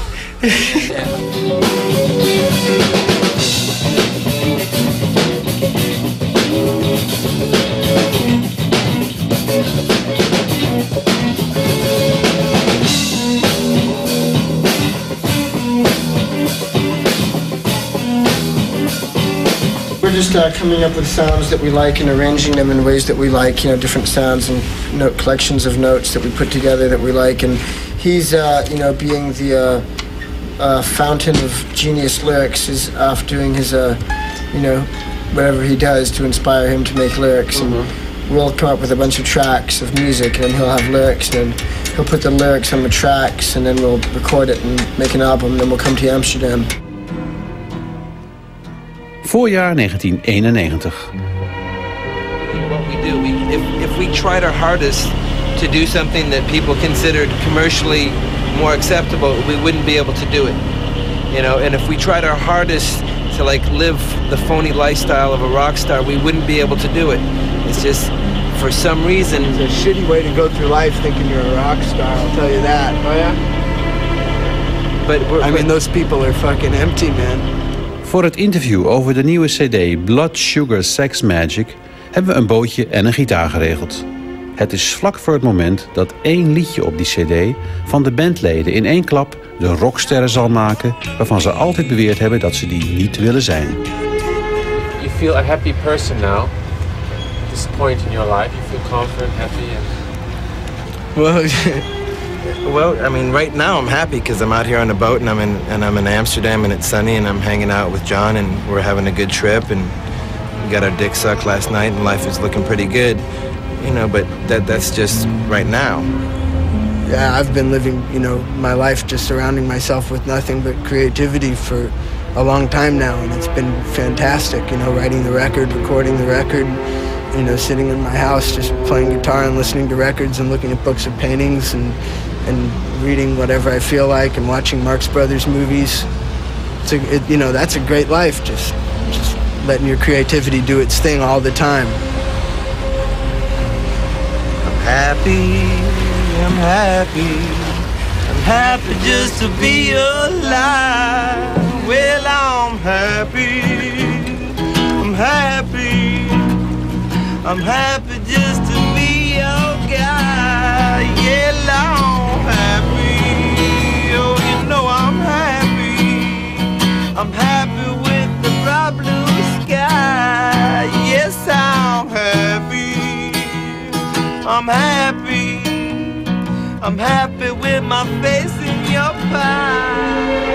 We're just coming up with sounds that we like and arranging them in ways that we like, you know, different sounds and note collections of notes that we put together that we like. And he's, you know, being the fountain of genius lyrics is off doing his, whatever he does to inspire him to make lyrics. And we'll come up with a bunch of tracks of music, and he'll have lyrics, and he'll put the lyrics on the tracks, and then we'll record it and make an album, and then we'll come to Amsterdam. Voorjaar 1991. What we do, if we tried our hardest to do something that people considered commercially more acceptable, we wouldn't be able to do it. And if we tried our hardest to live the phony lifestyle of a rock star, we wouldn't be able to do it. It's just, for some reason, it's a shitty way to go through life thinking you're a rock star, I'll tell you that. Oh yeah? But those people are fucking empty, man. Voor het interview over de nieuwe cd Blood Sugar Sex Magik hebben we een bootje en een gitaar geregeld. Het is vlak voor het moment dat één liedje op die cd van de bandleden in één klap de rocksterren zal maken waarvan ze altijd beweerd hebben dat ze die niet willen zijn. You feel a happy person now. At this point in your life, you feel confident, happy, Well, right now I'm happy because I'm out here on the boat and I'm in Amsterdam and it's sunny and I'm hanging out with John and we're having a good trip and we got our dick sucked last night and life is looking pretty good, But that's just right now. Yeah, I've been living, my life just surrounding myself with nothing but creativity for a long time now, and it's been fantastic. Writing the record, recording the record. Sitting in my house just playing guitar and listening to records and looking at books of paintings and reading whatever I feel like and watching Marx Brothers movies. That's a great life, just letting your creativity do its thing all the time. I'm happy just to be alive. Well, I'm happy just to be your guy. Yeah, I'm happy. Oh, I'm happy with the bright blue sky. Yes, I'm happy. I'm happy with my face in your pie.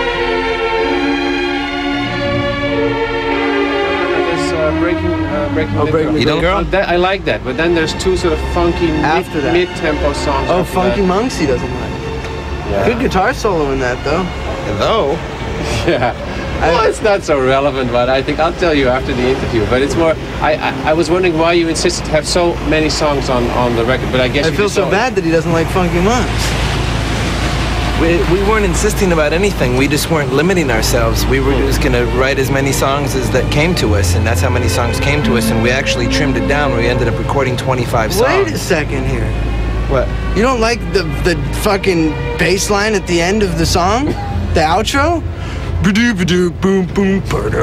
Breaking You don't, girl? I like that, but then there's two sort of funky mid-tempo songs. Oh, Funky Monks he doesn't like. Yeah. Good guitar solo in that, though. Yeah. Well, it's not so relevant, but I think I'll tell you after the interview. But it's more, I was wondering why you insisted to have so many songs on the record, but I guess I feel so bad that he doesn't like Funky Monks. We weren't insisting about anything. We just weren't limiting ourselves. We were just going to write as many songs as that came to us, and that's how many songs came to us, and we actually trimmed it down. We ended up recording 25 songs. Wait a second here. What? You don't like the fucking bass line at the end of the song? The outro? Boom boom.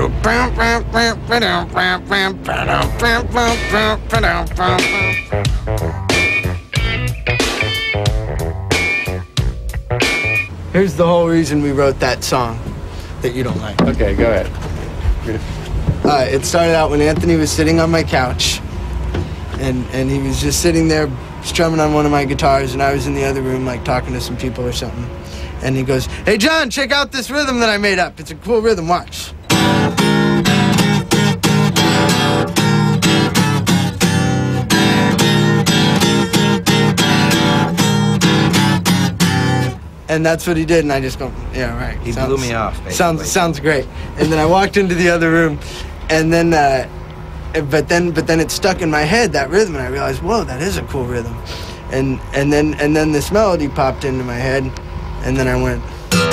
Here's the whole reason we wrote that song that you don't like. Okay, go ahead. It started out when Anthony was sitting on my couch, and he was just sitting there strumming on one of my guitars, and I was in the other room talking to some people or something. And he goes, "Hey John, check out this rhythm that I made up. It's a cool rhythm, watch." And that's what he did, and I just go, "Yeah, right." He blew me off, basically. Sounds great. And then I walked into the other room, and then, but then it stuck in my head, that rhythm, and I realized, whoa, that is a cool rhythm. And then this melody popped into my head, and then I went.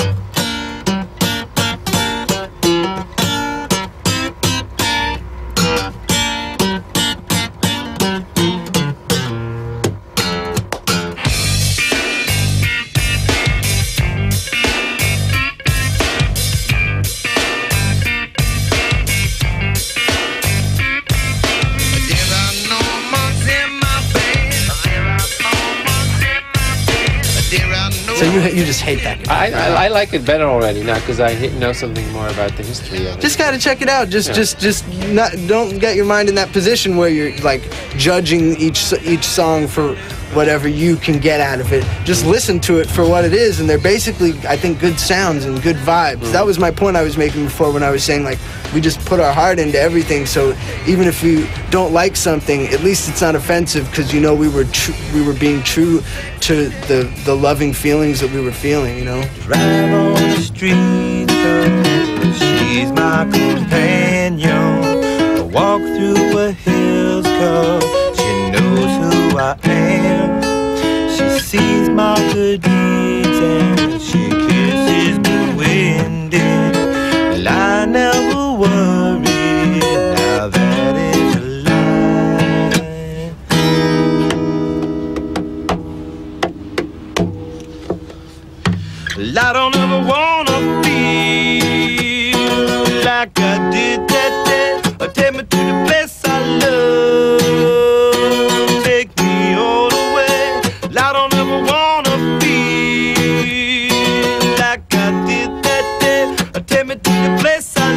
So you just hate that guitar. I like it better already now because I know something more about the history of it. Just gotta check it out. Don't get your mind in that position where you're judging each song for whatever you can get out of it. Just listen to it for what it is, and they're basically, I think, good sounds and good vibes. That was my point I was making before when I was saying, like, we just put our heart into everything, so even if we don't like something, at least it's not offensive, because, you know, we were being true to the loving feelings that we were feeling, you know? Drive on the street, though, she's my companion. I walk through the hills, cause she knows who I am. She sees my good deeds and she kisses me winded. Well, I never worry, now that is a lie. Well, I don't ever wanna feel like I did that day. Take me to the place I love. Take me all the way. I don't ever wanna feel like I did that day. Take me to the place I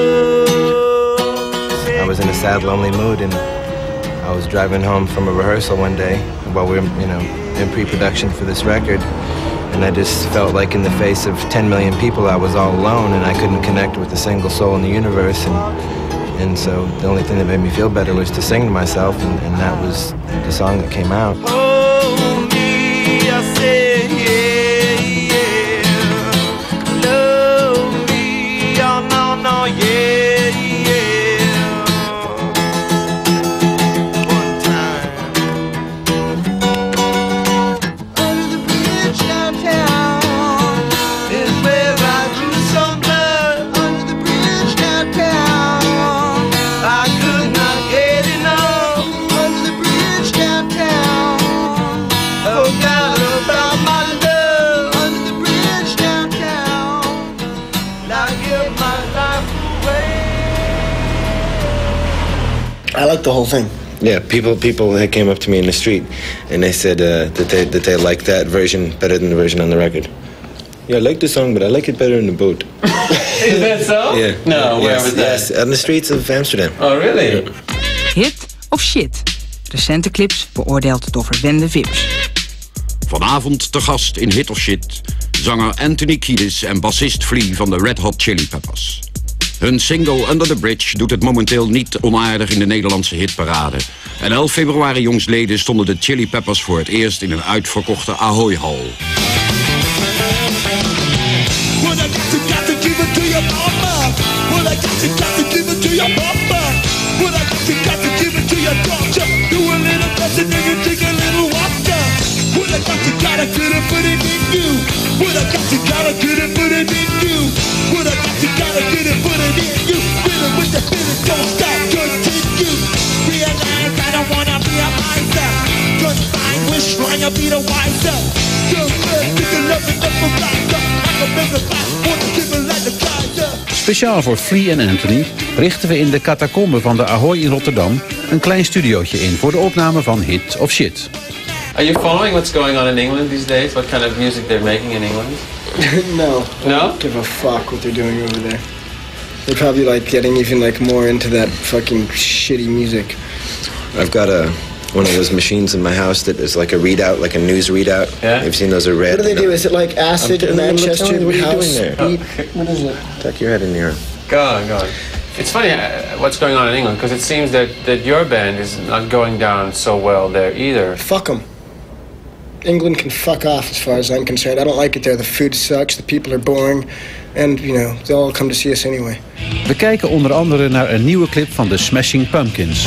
love. I was in a sad, lonely mood, and I was driving home from a rehearsal one day while we were, you know, in pre-production for this record, and I just felt like in the face of 10 million people I was all alone, and I couldn't connect with a single soul in the universe, and so the only thing that made me feel better was to sing to myself, and that was the song that came out. Hold me, I say, yeah, yeah. Love me, oh no, no, yeah, yeah. One time. Under the bridge downtown is where I drew some blood. Under the bridge downtown, I could not get enough. Under the bridge downtown, forgot about my love. Under the bridge downtown, I give my life away. I like the whole thing. Yeah, people that came up to me in the street, and they said that they liked that version better than the version on the record. Yeah, I like the song, but I like it better in the boat. Is that so? Yeah. No, where was that? Yes, on the streets of Amsterdam. Oh, really? Hit of shit? Recente clips beoordeeld door verwende vips. Vanavond te gast in Hit of Shit, zanger Anthony Kiedis en bassist Flea van de Red Hot Chili Peppers. Hun single Under the Bridge doet het momenteel niet onaardig in de Nederlandse hitparade. En 11 februari jongstleden stonden de Chili Peppers voor het eerst in een uitverkochte Ahoy-hal. Well, I got to give it to your mama. Well, I got to give it to your mama. Well, I got to give it to your doctor. Do a little dancing and you drink a little water. Well, I gotta get it, put it in you. Well, I gotta get it, put it in you. Well, I gotta get it, put it in you. Feel it with the feeling, don't stop, continue. Realize I don't wanna be a miser. Just find which line you'll be the wiser. Feel good, pick it up and up a riser. I can make a back, want to give it like a geyser. Speciaal voor Flea en Anthony richten we in de catacomben van de Ahoy in Rotterdam een klein studiootje in voor de opname van Hit of Shit. Are you following what's going on in England these days? What kind of music they're making in England? No. No? I don't give a fuck what they're doing over there. They're probably like getting even like more into that fucking shitty music. I've got one of those machines in my house that is like a readout, like a news readout. Yeah. You've seen those are red. What do they do? Is it like acid in Manchester? What are you House doing there? beat? What is it? Tuck your head in here. Go on, go on. It's funny what's going on in England, because it seems that your band is not going down so well there either. Fuck them. England can fuck off as far as I'm concerned. I don't like it there. The food sucks, the people are boring. And, you know, they'll all come to see us anyway. We kijken onder andere naar een nieuwe clip van de Smashing Pumpkins.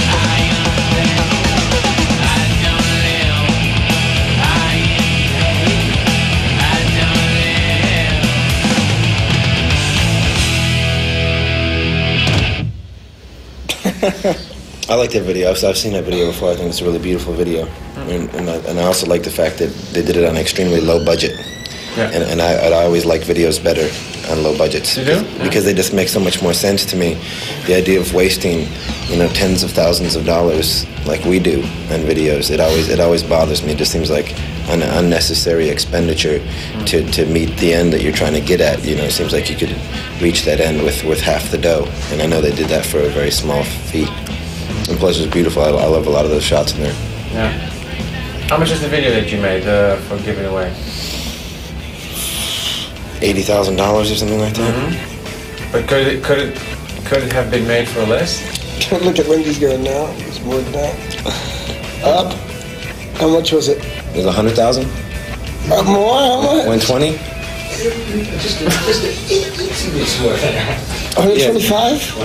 I like that video. I've seen that video before. I think it's a really beautiful video. And I also like the fact that they did it on an extremely low budget. Yeah. And I always like videos better on low budgets. You do? Because they just make so much more sense to me. The idea of wasting, you know, tens of thousands of dollars like we do on videos, it always bothers me. It just seems like an unnecessary expenditure to meet the end that you're trying to get at. You know, it seems like you could reach that end with half the dough. And I know they did that for a very small fee. And plus, it's beautiful. I love a lot of those shots in there. Yeah. How much is the video that you made for Giving Away? $80,000 or something like that. But could it have been made for less? Look at Wendy's going now. It's more than that. Up. How much was it? It was $100,000. More? How much? 120. Just 125?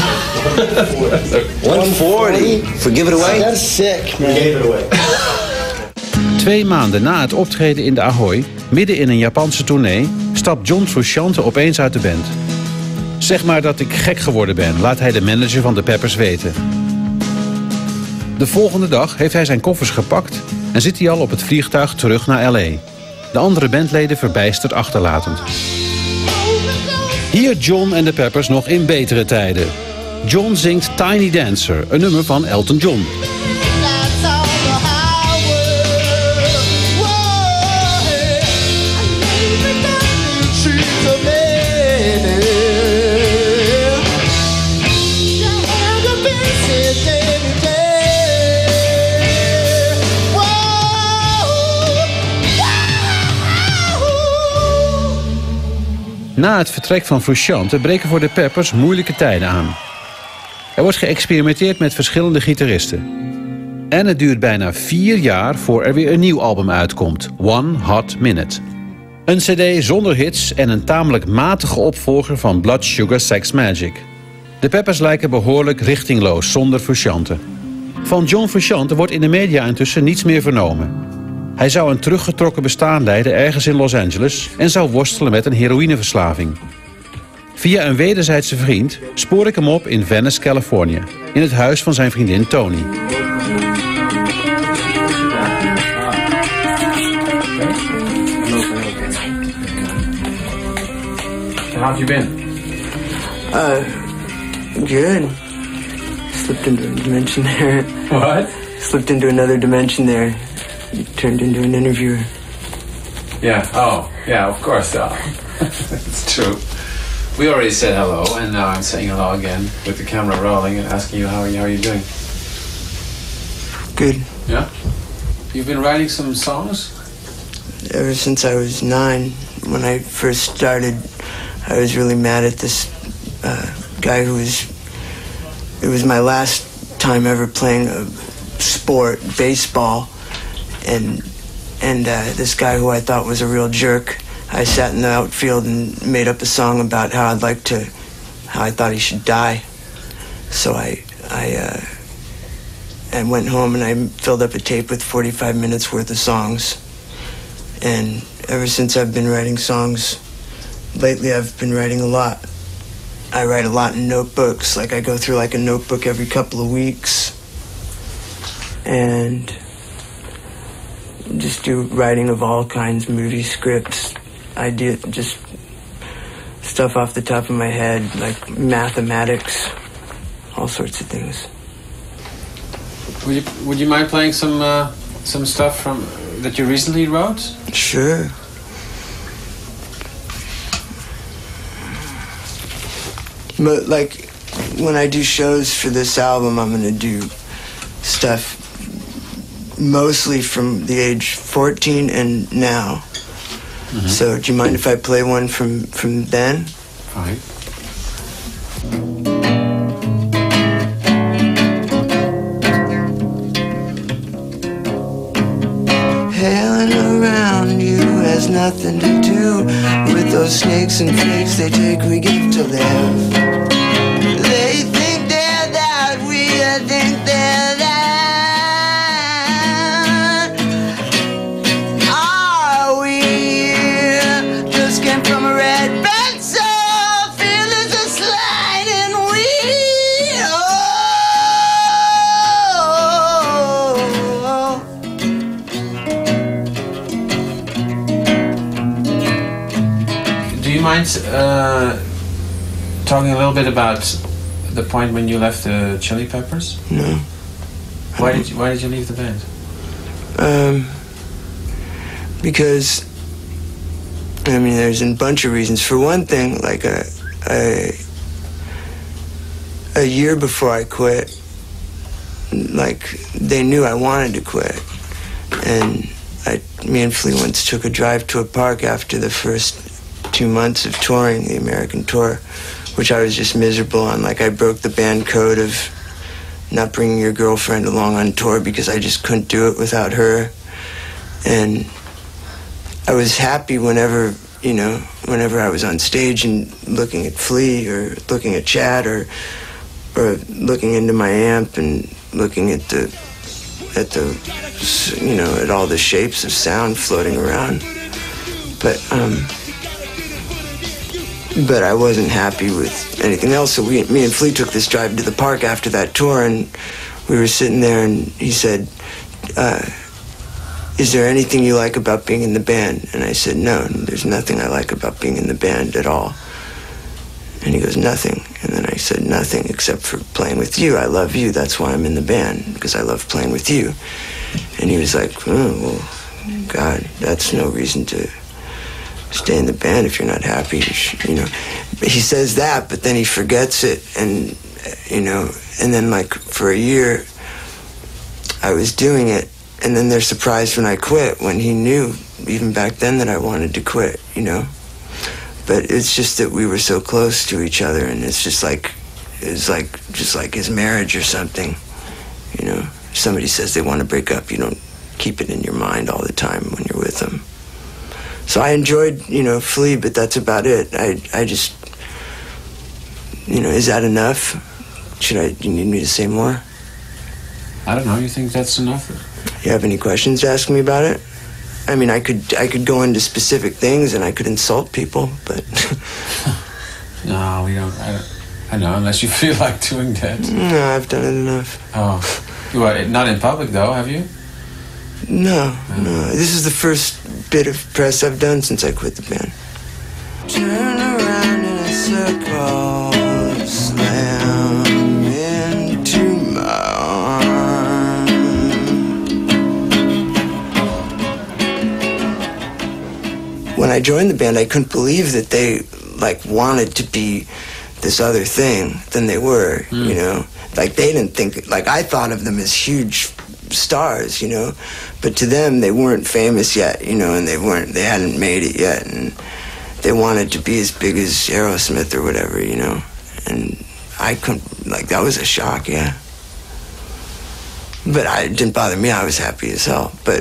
140 for Give It Away? That's sick, man. Gave it away. 2 maanden na het optreden in de Ahoy, midden in een Japanse tournee, stapt John Frusciante opeens uit de band. Zeg maar dat ik gek geworden ben, laat hij de manager van de Peppers weten. De volgende dag heeft hij zijn koffers gepakt en zit hij al op het vliegtuig terug naar L.A. De andere bandleden verbijsterd achterlatend. Hier John en de Peppers nog in betere tijden. John zingt Tiny Dancer, een nummer van Elton John. Na het vertrek van Frusciante breken voor de Peppers moeilijke tijden aan. Er wordt geëxperimenteerd met verschillende gitaristen. En het duurt bijna 4 jaar voor er weer een nieuw album uitkomt, One Hot Minute. Een cd zonder hits en een tamelijk matige opvolger van Blood Sugar Sex Magik. De Peppers lijken behoorlijk richtingloos zonder Frusciante. Van John Frusciante wordt in de media intussen niets meer vernomen. Hij zou een teruggetrokken bestaan leiden ergens in Los Angeles en zou worstelen met een heroïneverslaving. Via een wederzijdse vriend spoor ik hem op in Venice, Californië, in het huis van zijn vriendin Tony. How have you been? Good. Slipped into a dimension there. What? Slipped into another dimension there. You turned into an interviewer. Yeah. Oh, yeah. Of course. It's true. We already said hello, and now I'm saying hello again with the camera rolling and asking you how are you doing? Good. Yeah. You've been writing some songs? Ever since I was 9, when I first started, I was really mad at this guy who was... It was my last time ever playing a sport, baseball, and this guy who I thought was a real jerk, I sat in the outfield and made up a song about how I thought he should die. So I went home and I filled up a tape with 45 minutes worth of songs. And ever since I've been writing songs, lately I've been writing a lot. I write a lot in notebooks, like I go through like a notebook every couple of weeks. And just do writing of all kinds, movie scripts, just stuff off the top of my head, like mathematics, all sorts of things. Would you mind playing some stuff from that you recently wrote? Sure. But like when I do shows for this album, I'm gonna do stuff mostly from the age 14 and now. Mm-hmm. So do you mind if I play one from then? Fine. Hailing around you has nothing to do with those snakes and freaks they take we give to live. They think they're that, we think they're that. Are we just came from a red pencil? Feel is a sliding wheel. Do you mind talking a little bit about the point when you left the Chili Peppers? No. Why did you leave the band? Because I mean, there's a bunch of reasons. For one thing, like a year before I quit, like they knew I wanted to quit, And me and Flea once took a drive to a park after the first 2 months of touring, the American tour, which I was just miserable on. Like, I broke the band code of not bringing your girlfriend along on tour because I just couldn't do it without her. And I was happy whenever I was on stage and looking at Flea or looking at Chad or looking into my amp and looking at at all the shapes of sound floating around. But I wasn't happy with anything else. So me and Flea took this drive to the park after that tour, and we were sitting there, and he said, is there anything you like about being in the band? And I said, no, there's nothing I like about being in the band at all. And he goes, nothing. And then I said, nothing except for playing with you. I love you. That's why I'm in the band, because I love playing with you. And he was like, oh, well, God, that's no reason to stay in the band if you're not happy. He says that, but then he forgets it. And, and then like for a year, I was doing it. And then they're surprised when I quit, when he knew even back then that I wanted to quit, But it's just that we were so close to each other, and it's just like his marriage or something, If somebody says they want to break up, you don't keep it in your mind all the time when you're with them. So I enjoyed, Flea, but that's about it. I just, is that enough? Do you need me to say more? I don't know. You think that's enough? You have any questions to ask me about it? I mean, I could go into specific things and I could insult people, but... No, we don't. I know, unless you feel like doing that. No, I've done it enough. Oh. Not in public, though, have you? No. This is the first bit of press I've done since I quit the band. Turn around in a circle, slam into my arms. When I joined the band, I couldn't believe that they wanted to be this other thing than they were, Like, they didn't think, I thought of them as huge stars, but to them they weren't famous yet, and they hadn't made it yet, and they wanted to be as big as Aerosmith or whatever, and I couldn't, that was a shock, yeah. But it didn't bother me. I was happy as hell. But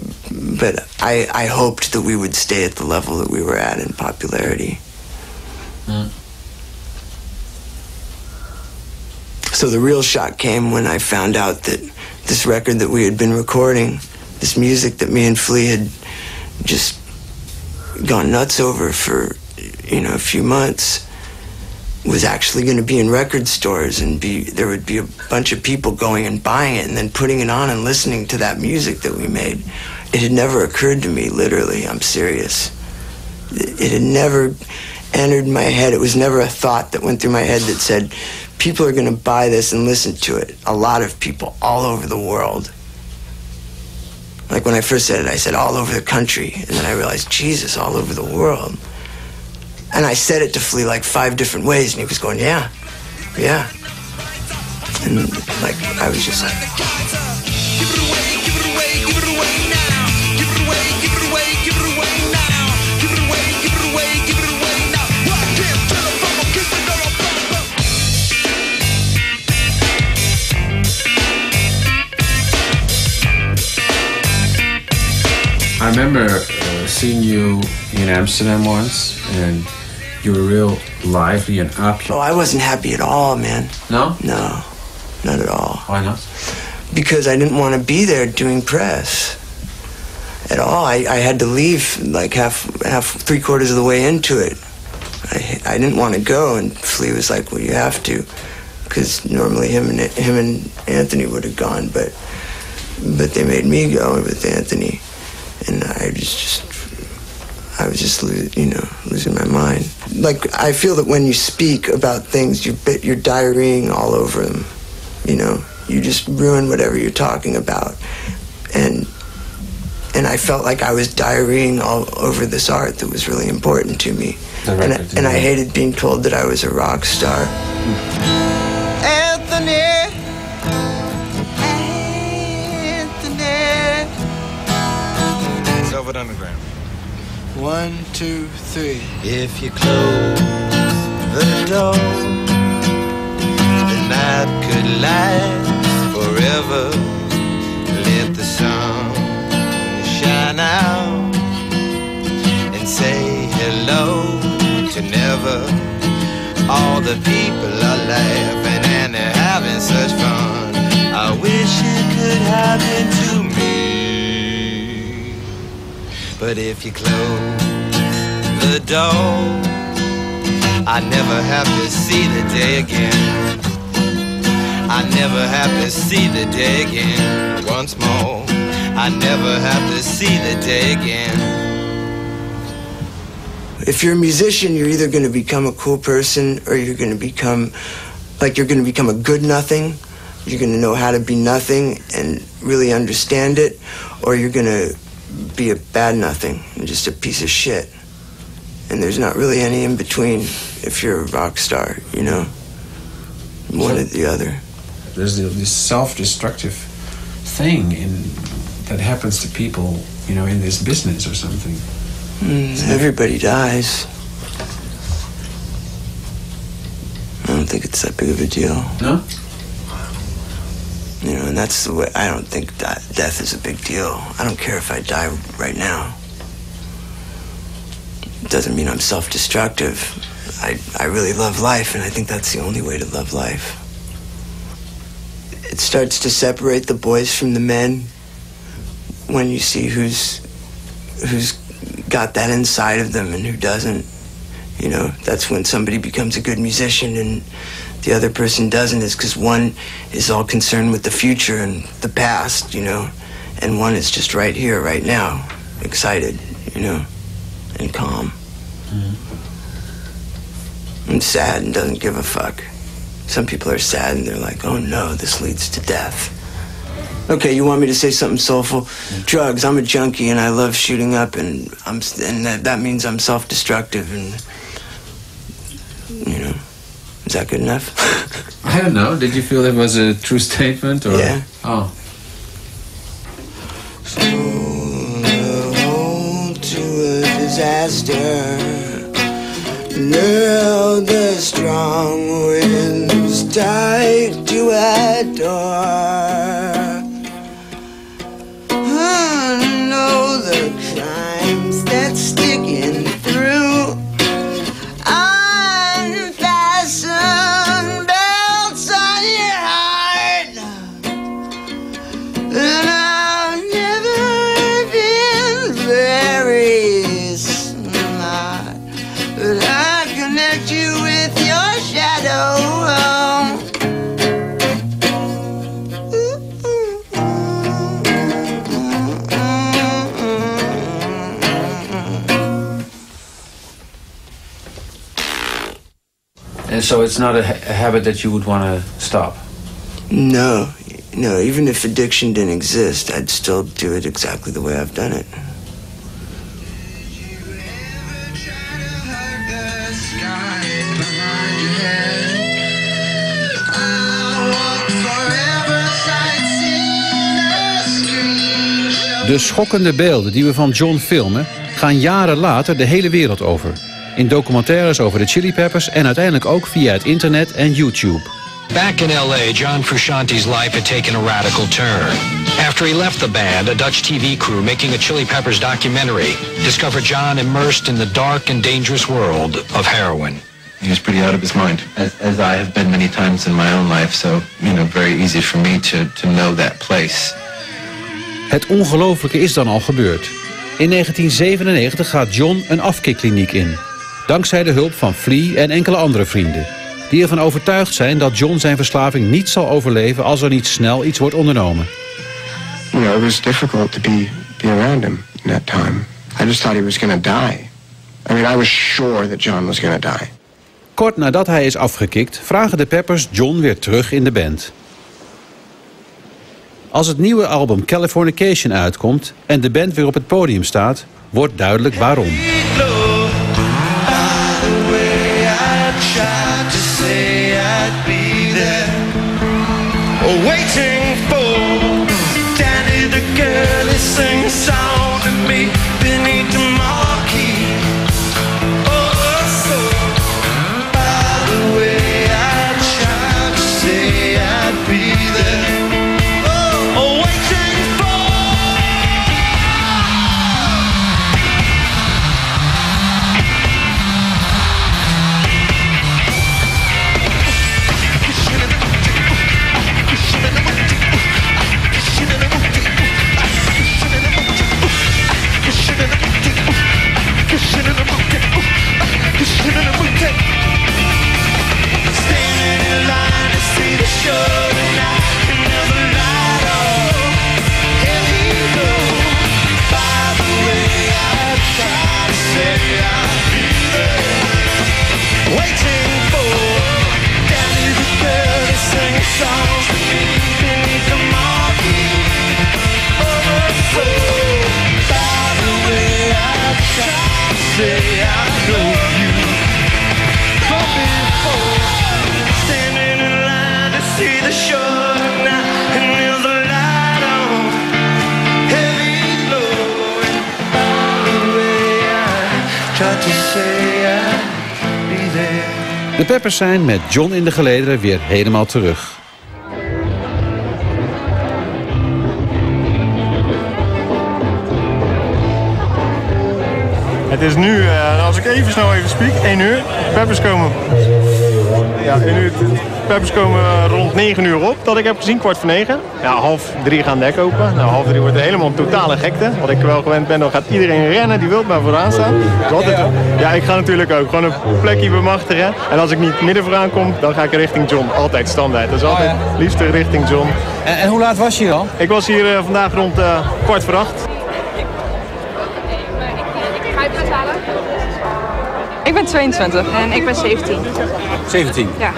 I hoped that we would stay at the level that we were at in popularity. So the real shock came when I found out that this record that we had been recording, this music that me and Flea had just gone nuts over for, a few months, was actually going to be in record stores, and there would be a bunch of people going and buying it and then putting it on and listening to that music that we made. It had never occurred to me, literally, I'm serious. It had never entered my head. It was never a thought that went through my head that said, people are going to buy this and listen to it. A lot of people all over the world. Like when I first said it, I said all over the country. And then I realized, Jesus, all over the world. And I said it to Flea 5 different ways, and he was going, yeah. And I was just like... Give it away, give it away, give it away now. Give it away, give it away, give it away now. Give it away, give it away, give it away now. Rock him to the bubble, kiss it all I remember seeing you in Amsterdam once, and you were real lively and up. Oh, I wasn't happy at all, man. No? No, not at all. Why not? Because I didn't want to be there doing press at all. I had to leave half, 3/4 of the way into it. I didn't want to go, and Flea was like, well, you have to, because normally him and Anthony would have gone, but they made me go with Anthony, and I was just losing my mind. I feel that when you speak about things, you're diarrheaing all over them, You just ruin whatever you're talking about. And I felt like I was diarrheaing all over this art that was really important to me. And I hated being told that I was a rock star. Anthony, 1, 2, 3. If you close the door, the night could last forever. Let the sun shine out and say hello to never. All the people are laughing and they're having such fun. I wish it could happen to me. But if you close the door, I never have to see the day again. I never have to see the day again. Once more, I never have to see the day again. If you're a musician, you're either going to become a cool person or you're going to become a good nothing. You're going to know how to be nothing and really understand it, or you're going to be a bad nothing and just a piece of shit. And there's not really any in between if you're a rock star, you know? One or the other. There's this self-destructive thing that happens to people, you know, in this business or something. Everybody dies. I don't think it's that big of a deal. No? You know, and that's the way. I don't think death is a big deal. I don't care if I die right now. It doesn't mean I'm self-destructive. I really love life, and I think that's the only way to love life. It starts to separate the boys from the men when you see who's got that inside of them and who doesn't. You know, that's when somebody becomes a good musician and the other person doesn't, is because one is all concerned with the future and the past, you know, and one is just right here, right now, excited, you know, and calm. And sad and doesn't give a fuck. Some people are sad and they're like, oh no, this leads to death. Okay, you want me to say something soulful? Drugs. I'm a junkie and I love shooting up, and that means I'm self-destructive, and you know, is that good enough? I don't know. Did you feel it was a true statement, or? Yeah. Oh. To a disaster. Now the strong winds tight to a door. I know the crimes that's sticking through. Unfastened belts on your heart. And I've never been very smart, but I connect you with your shadow. And so it's not a habit that you would want to stop? No, even if addiction didn't exist, I'd still do it exactly the way I've done it. De schokkende beelden die we van John filmen gaan jaren later de hele wereld over. In documentaires over de Chili Peppers en uiteindelijk ook via het internet en YouTube. Back in L.A., John Frusciante's life had taken a radical turn. After he left the band, a Dutch TV crew making a Chili Peppers documentary discovered John immersed in the dark and dangerous world of heroin. He was pretty out of his mind, as I have been many times in my own life. So, you know, very easy for me to know that place. Het ongelooflijke is dan al gebeurd. In 1997 gaat John een afkikkliniek in. Dankzij de hulp van Flea en enkele andere vrienden. Die ervan overtuigd zijn dat John zijn verslaving niet zal overleven als er niet snel iets wordt ondernomen. You know, it was difficult to be around him in that time. I just thought he was going to die. I mean, I was sure that John was going to die. Kort nadat hij is afgekikt, vragen de Peppers John weer terug in de band. Als het nieuwe album Californication uitkomt en de band weer op het podium staat, wordt duidelijk waarom. Waiting for Danny the girl is sing song to me beneath the marquee. De Peppers zijn met John in de gelederen weer helemaal terug. Het is nu, als ik even snel spiek, 1 uur. De Peppers komen... Ja, 1 uur. De Peppers komen rond 9 uur op. Dat ik heb gezien, 2:45. Ja, 2:30 gaan dek open. Nou, 2:30 wordt helemaal een totale gekte. Wat ik wel gewend ben, dan gaat iedereen rennen die wil maar vooraan staan. Ja, ik ga natuurlijk ook. Gewoon een plekje bemachtigen. En als ik niet midden vooraan kom, dan ga ik richting John. Altijd standaard. Dat is altijd liefst richting John. En hoe laat was je hier al? Ik was hier vandaag rond 7:15. Ik ben 22 en ik ben 17. 17? Ja.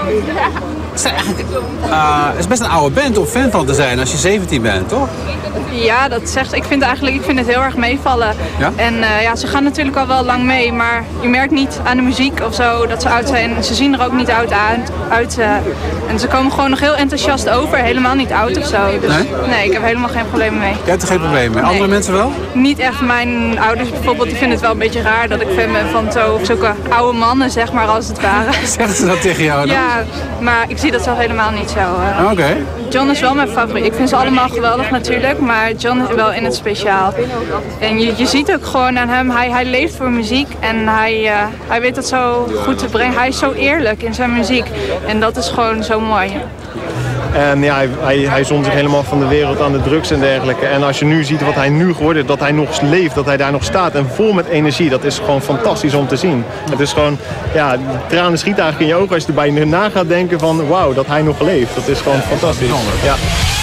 Het is best een oude band om fan van te zijn als je 17 bent, toch? Ja, dat zegt. Ik vind het heel erg meevallen. Ja? En ze gaan natuurlijk al wel lang mee, maar je merkt niet aan de muziek of zo dat ze oud zijn. Ze zien er ook niet oud uit. En ze komen gewoon nog heel enthousiast over, helemaal niet oud of zo. Dus nee, ik heb helemaal geen problemen mee. Je hebt er geen probleem mee? Andere mensen wel? Niet echt. Mijn ouders bijvoorbeeld, die vinden het wel een beetje raar dat ik fan ben van zulke oude mannen, zeg maar, als het ware. Zeggen ze dat tegen jou dan? Ja, maar ik zie dat zelf helemaal niet zo. Oké. John is wel mijn favoriet. Ik vind ze allemaal geweldig natuurlijk, maar John is wel in het speciaal. En je ziet ook gewoon aan hem, hij leeft voor muziek en hij weet dat zo goed te brengen. Hij is zo eerlijk in zijn muziek en dat is gewoon zo mooi. En ja, hij zond zich helemaal van de wereld aan de drugs en dergelijke. En als je nu ziet wat hij nu geworden is, dat hij nog leeft, dat hij daar nog staat en vol met energie, dat is gewoon fantastisch om te zien. Het is gewoon, ja, tranen schieten eigenlijk in je ogen als je erbij na gaat denken van wauw, dat hij nog leeft. Dat is gewoon fantastisch. Ja.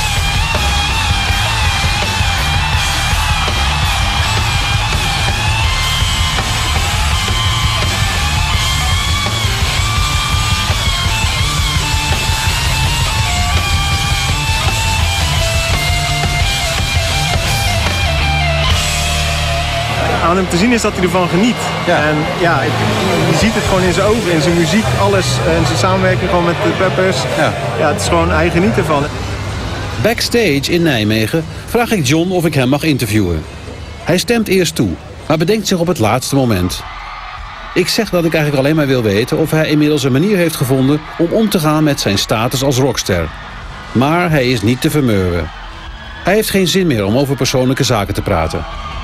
Aan hem te zien is dat hij ervan geniet. Ja. En ja, je ziet het gewoon in zijn ogen, in zijn muziek, alles. En zijn samenwerking gewoon met de Peppers. Ja, het is gewoon, hij geniet ervan. Backstage in Nijmegen vraag ik John of ik hem mag interviewen. Hij stemt eerst toe, maar bedenkt zich op het laatste moment. Ik zeg dat ik eigenlijk alleen maar wil weten of hij inmiddels een manier heeft gevonden om te gaan met zijn status als rockster. Maar hij is niet te vermurwen. Hij heeft geen zin meer om over persoonlijke zaken te praten.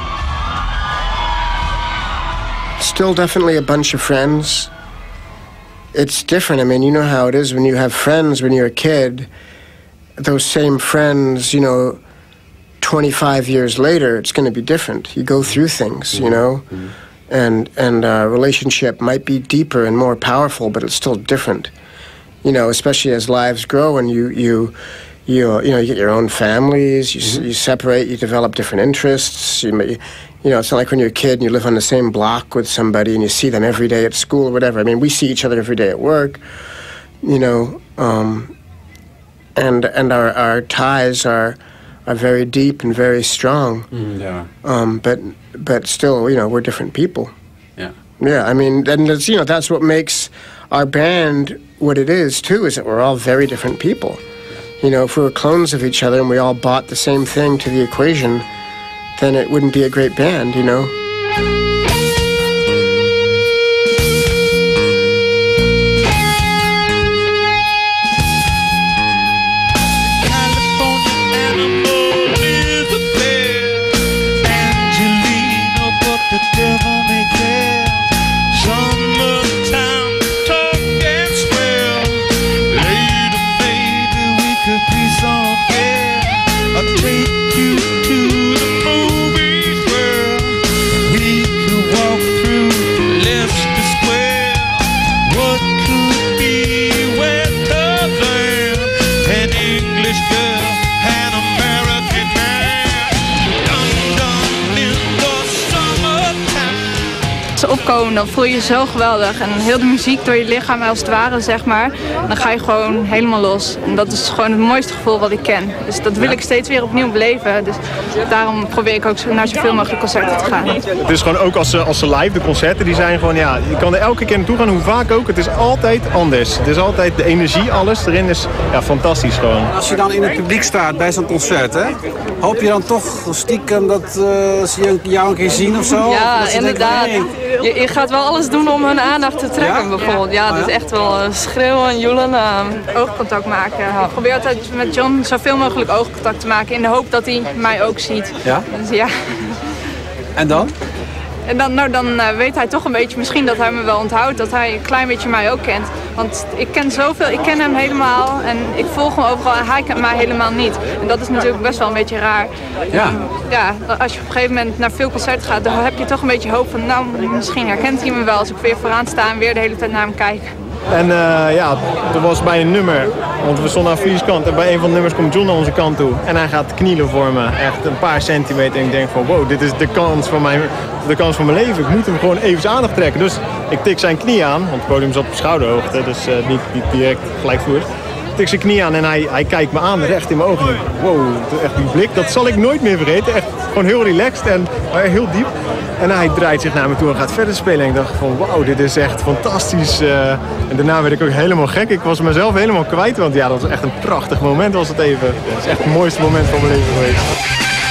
Still definitely a bunch of friends. It's different. I mean, you know how it is when you have friends when you're a kid. Those same friends, 25 years later, it's going to be different. You go through things, you know. And a relationship might be deeper and more powerful, but it's still different. Especially as lives grow and you get your own families, you separate, you develop different interests. It's not like when you're a kid and you live on the same block with somebody and you see them every day at school or whatever. I mean, we see each other every day at work, and our ties are very deep and very strong. But still, we're different people. Yeah. Yeah, I mean, and that's what makes our band what it is too, is that we're all very different people. If we were clones of each other and we all bought the same thing to the equation, then it wouldn't be a great band, Opkomen, dan voel je je zo geweldig en heel de muziek door je lichaam als het ware, zeg maar, dan ga je gewoon helemaal los en dat is gewoon het mooiste gevoel wat ik ken, dus dat wil ik steeds weer opnieuw beleven, dus daarom probeer ik ook naar zoveel mogelijk concerten te gaan. Het is gewoon ook als ze live, de concerten, die zijn gewoon, je kan er elke keer naartoe gaan, hoe vaak ook, het is altijd anders, het is altijd de energie, alles erin is fantastisch gewoon. Als je dan in het publiek staat bij zo'n concert, hè, hoop je dan toch stiekem dat ze jou een keer zien of zo? Ja, of inderdaad. je gaat wel alles doen om hun aandacht te trekken, bijvoorbeeld. Ja, dus echt wel schreeuwen, joelen, oogcontact maken. Ik probeer altijd met John zoveel mogelijk oogcontact te maken in de hoop dat hij mij ook ziet. Ja? Dus ja. En dan? En dan weet hij toch een beetje misschien dat hij me wel onthoudt, dat hij een klein beetje mij ook kent. Want ik ken zoveel, ik ken hem helemaal en ik volg hem overal en hij kent mij helemaal niet. En dat is natuurlijk best wel een beetje raar. Ja. Ja, als je op een gegeven moment naar veel concerten gaat, dan heb je toch een beetje hoop van, nou, misschien herkent hij me wel als ik weer vooraan sta en weer de hele tijd naar hem kijk. En er was bij een nummer, want we stonden aan Friese kant en bij een van de nummers komt John naar onze kant toe. En hij gaat knielen voor me, echt een paar centimeter. En ik denk van wow, dit is de kans van mijn leven. Ik moet hem gewoon even aandacht trekken. Dus ik tik zijn knie aan, want het podium is op schouderhoogte, dus niet direct gelijkvloers. Ik tik zijn knie aan en hij kijkt me aan, recht in mijn ogen. En wow, echt die blik, dat zal ik nooit meer vergeten. Echt gewoon heel relaxed en heel diep. En hij draait zich naar me toe en gaat verder spelen. En ik dacht van wauw, dit is echt fantastisch. En daarna werd ik ook helemaal gek. Ik was mezelf helemaal kwijt, want ja, dat was echt een prachtig moment was het even. Het is echt het mooiste moment van mijn leven geweest.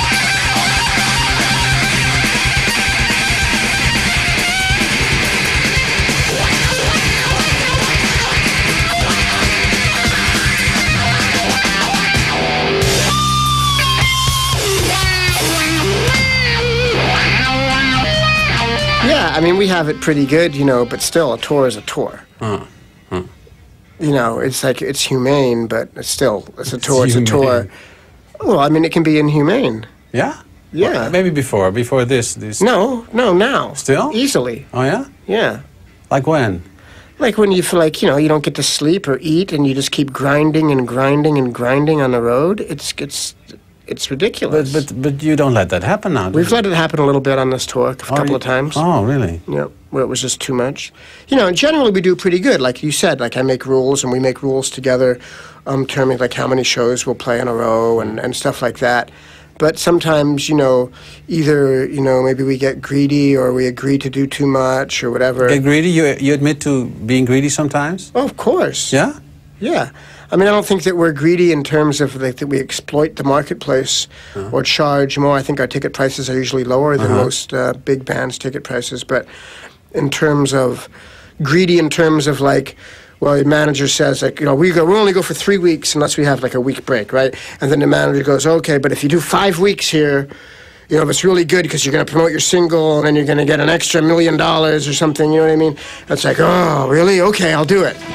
Yeah, I mean, we have it pretty good, you know, but still, a tour is a tour. You know, it's like, it's humane, but it's a tour, it's a tour. Well, I mean, it can be inhumane. Yeah? Yeah. Well, maybe before this. No, now. Still? Easily. Oh, yeah? Yeah. Like when? Like when you feel like, you know, you don't get to sleep or eat and you just keep grinding and grinding and grinding on the road. It's ridiculous. But you don't let that happen now, do We've you? let it happen a little bit on this tour, a couple of times. Oh, really? Yeah, where it was just too much. You know, generally we do pretty good. Like you said, like I make rules and we make rules together, determining like how many shows we'll play in a row and stuff like that. But sometimes, you know, either, you know, maybe we get greedy or we agree to do too much or whatever. Get greedy? You admit to being greedy sometimes? Oh, of course. Yeah? Yeah. I mean, I don't think that we're greedy in terms of like, that we exploit the marketplace or charge more. I think our ticket prices are usually lower than most big bands' ticket prices. But in terms of greedy, in terms of like, well, the manager says, like, you know, we only go for 3 weeks unless we have like a week break, right? And then the manager goes, okay, but if you do 5 weeks here, you know, it's really good because you're going to promote your single and then you're going to get an extra $1 million or something, you know what I mean? It's like, oh, really? Okay, I'll do it.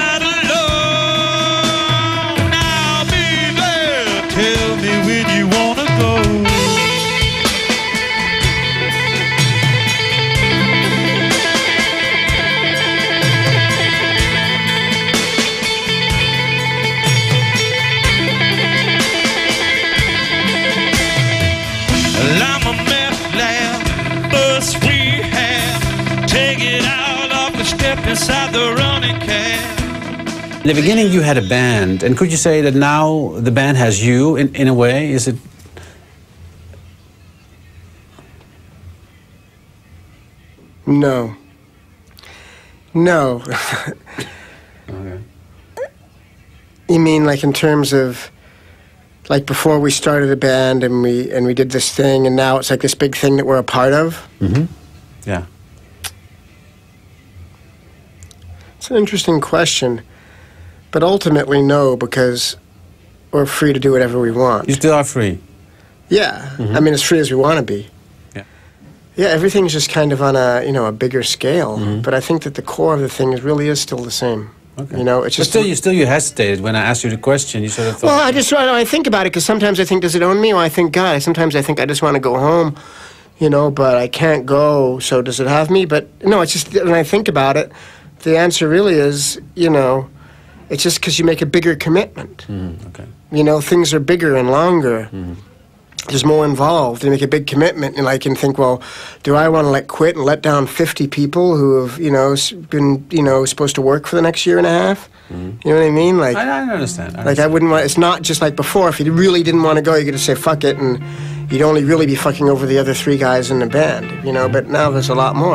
Tell me when you wanna go. Well, I'm a meth lab, bus rehab. Take it out off the step inside the running cab. In the beginning you had a band, and could you say that now the band has you in a way? Is it? No. No. Okay. You mean like in terms of like before we started a band and we did this thing and now it's like this big thing that we're a part of? Mm-hmm. Yeah. It's an interesting question. But ultimately, no, because we're free to do whatever we want. You still are free? Yeah. Mm-hmm. I mean, as free as we want to be. Yeah. Yeah, everything's just kind of on a, you know, a bigger scale. Mm-hmm. But I think that the core of the thing really is still the same. Okay. You know, it's just... But still you hesitated when I asked you the question. You sort of thought... Well, I think about it, because sometimes I think, does it own me? Or I think, God, sometimes I think I just want to go home, you know, but I can't go, so does it have me? But, no, it's just, when I think about it, the answer really is, you know... It's just because you make a bigger commitment. Okay. You know, things are bigger and longer. There's more involved. You make a big commitment, and I can think, well, do I want to quit and let down 50 people who have, you know, been, you know, supposed to work for the next year and a half? You know what I mean? Like, I understand. Like, I wouldn't want. It's not just like before. If you really didn't want to go, you could just say fuck it, and you'd only really be fucking over the other 3 guys in the band. You know, but now there's a lot more.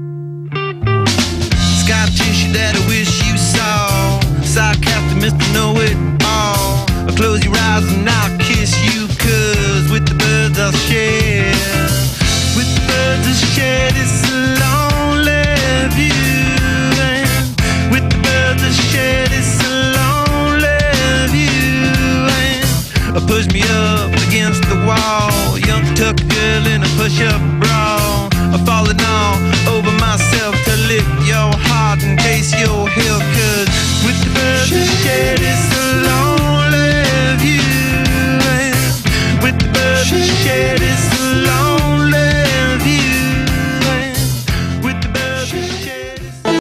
Scar tissue that I wish you saw. Sarcastic Mr. Know-It-All. I'll close your eyes and I'll kiss you, 'cause with the birds I'll share. With the birds I'll share this lonely push me